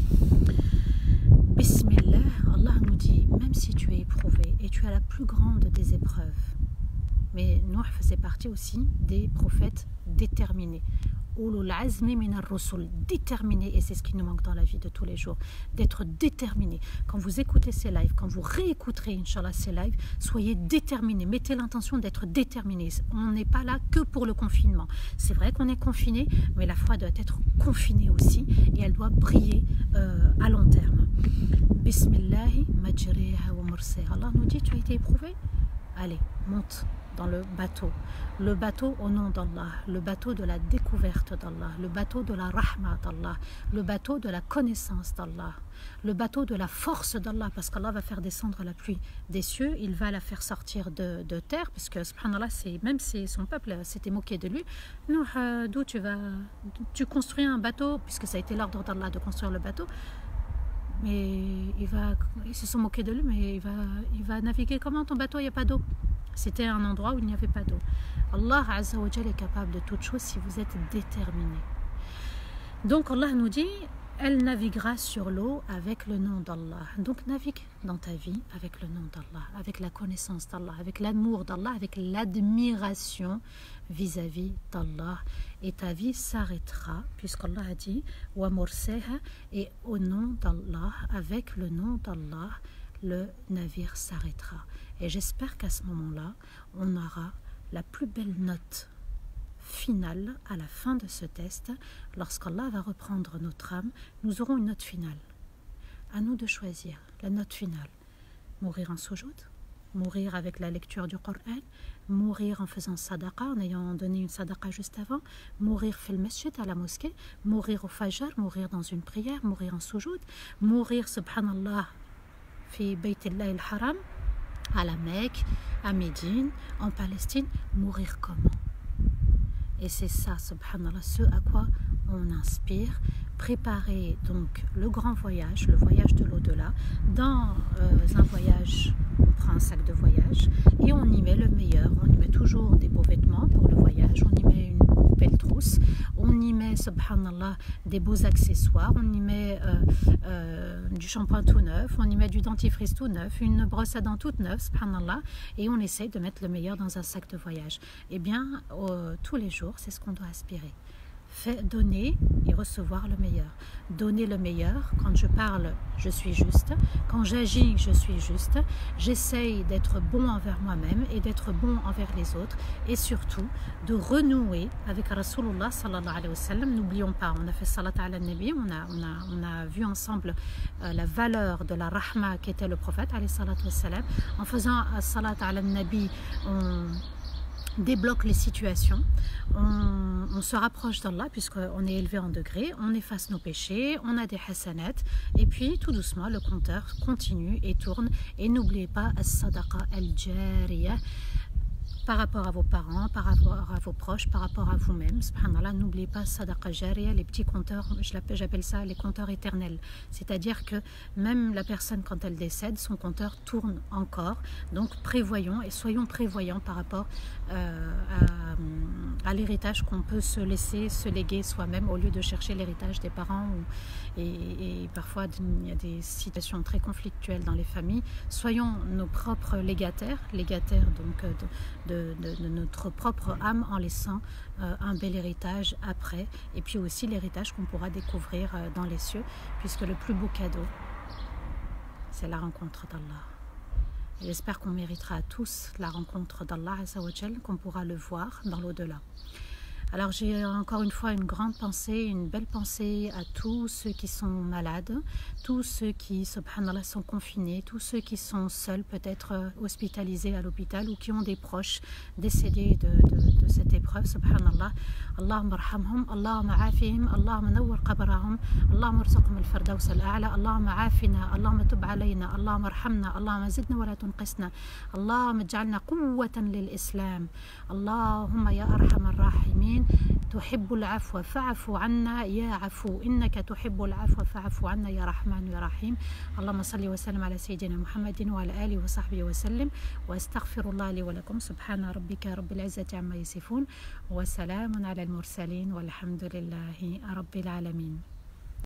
Bismillah, Allah nous dit, même si tu es éprouvé et tu as la plus grande des épreuves, mais Nuh faisait partie aussi des prophètes déterminés. Ulul azmi min ar-rusul, déterminé, et c'est ce qui nous manque dans la vie de tous les jours, d'être déterminé. Quand vous écoutez ces lives, quand vous réécouterez Inch'Allah ces lives, soyez déterminé, mettez l'intention d'être déterminé. On n'est pas là que pour le confinement. C'est vrai qu'on est confiné, mais la foi doit être confinée aussi, et elle doit briller euh, à long terme. Bismillahi majriha wa mursiha. Allah nous dit, tu as été éprouvé? Allez, monte dans le bateau, le bateau au nom d'Allah, le bateau de la découverte d'Allah, le bateau de la rahma d'Allah, le bateau de la connaissance d'Allah, le bateau de la force d'Allah, parce qu'Allah va faire descendre la pluie des cieux, il va la faire sortir de, de terre, parce que subhanallah, c'est, même si son peuple s'était moqué de lui, nous, euh, d'où tu vas, tu construis un bateau, puisque ça a été l'ordre d'Allah de construire le bateau, mais il va, ils se sont moqués de lui, mais il va, il va naviguer comment ton bateau, il n'y a pas d'eau. C'était un endroit où il n'y avait pas d'eau. Allah Azza wa Jal est capable de toutes choses si vous êtes déterminé. Donc Allah nous dit, elle naviguera sur l'eau avec le nom d'Allah. Donc navigue dans ta vie avec le nom d'Allah, avec la connaissance d'Allah, avec l'amour d'Allah, avec l'admiration vis-à-vis d'Allah. Et ta vie s'arrêtera, puisqu'Allah a dit, wa mursiha, et au nom d'Allah, avec le nom d'Allah, le navire s'arrêtera. Et j'espère qu'à ce moment-là, on aura la plus belle note finale à la fin de ce test. Lorsqu'Allah va reprendre notre âme, nous aurons une note finale. À nous de choisir la note finale. Mourir en soujoud, mourir avec la lecture du Coran, mourir en faisant sadaqa, en ayant donné une sadaqa juste avant, mourir fil masjid à la mosquée, mourir au fajr, mourir dans une prière, mourir en soujoud, mourir subhanallah fi baytillah al-haram, à la Mecque, à Médine, en Palestine, mourir comment? Et c'est ça, subhanallah, ce à quoi on inspire. Préparer donc le grand voyage, le voyage de l'au-delà. Dans euh, un voyage, on prend un sac de voyage et on y met le meilleur. On y met toujours des beaux vêtements pour le voyage, on y met une belle trousse, on y met, subhanallah, des beaux accessoires, on y met euh, euh, du shampoing tout neuf, on y met du dentifrice tout neuf, une brosse à dents toute neuve, subhanallah, et on essaye de mettre le meilleur dans un sac de voyage. Eh bien, euh, tous les jours, c'est ce qu'on doit aspirer. Fait donner et recevoir le meilleur. Donner le meilleur, quand je parle, je suis juste. Quand j'agis, je suis juste. J'essaye d'être bon envers moi-même et d'être bon envers les autres. Et surtout, de renouer avec Rasulullah sallallahu alayhi wa sallam. N'oublions pas, on a fait salat ala nabi, on a, on a, on a vu ensemble euh, la valeur de la rahma qu'était le prophète alayhi salatu wa sallam. En faisant salat ala nabi, on débloque les situations, on, on se rapproche d'Allah puisqu'on est élevé en degrés, on efface nos péchés, on a des hasanat et puis tout doucement le compteur continue et tourne. Et n'oubliez pas as-sadaqa al-jariyah par rapport à vos parents, par rapport à vos proches, par rapport à vous-même. Subhanallah, n'oubliez pas sadaqa jariyah, les petits compteurs, j'appelle ça les compteurs éternels. C'est-à-dire que même la personne, quand elle décède, son compteur tourne encore. Donc prévoyons et soyons prévoyants par rapport euh, à, à l'héritage qu'on peut se laisser, se léguer soi-même au lieu de chercher l'héritage des parents. Ou, et, et parfois, il y a des situations très conflictuelles dans les familles. Soyons nos propres légataires, légataires donc de, de De, de, de notre propre âme en laissant euh, un bel héritage après, et puis aussi l'héritage qu'on pourra découvrir euh, dans les cieux, puisque le plus beau cadeau, c'est la rencontre d'Allah. J'espère qu'on méritera à tous la rencontre d'Allah Azza wa Jal, qu'on pourra le voir dans l'au-delà. Alors j'ai encore une fois une grande pensée, une belle pensée à tous ceux qui sont malades, tous ceux qui, subhanallah, sont confinés, tous ceux qui sont seuls, peut-être hospitalisés à l'hôpital ou qui ont des proches décédés de, de, de cette épreuve, subhanallah. Allahumma arhamhum, Allahumma afihim, Allahumma nawwir qabrahum, Allahumma arzuqhum al-firdaws al-a'la, Allahumma afina, Allahumma tub alayna, Allahumma arhamna, Allahumma zidna wa la tunqisna, Allahumma ij'alna quwwatan lil-islam, Allahumma ya arhamar rahimin. تحب العفو فاعف عنا يا عفو إنك تحب العفو فاعف عنا يا رحمن يا رحيم. اللهم صل وسلم على سيدنا محمد وعلى آله وصحبه وسلم، واستغفر الله لي ولكم. سبحان ربك رب العزة عما يصفون وسلام على المرسلين والحمد لله رب العالمين.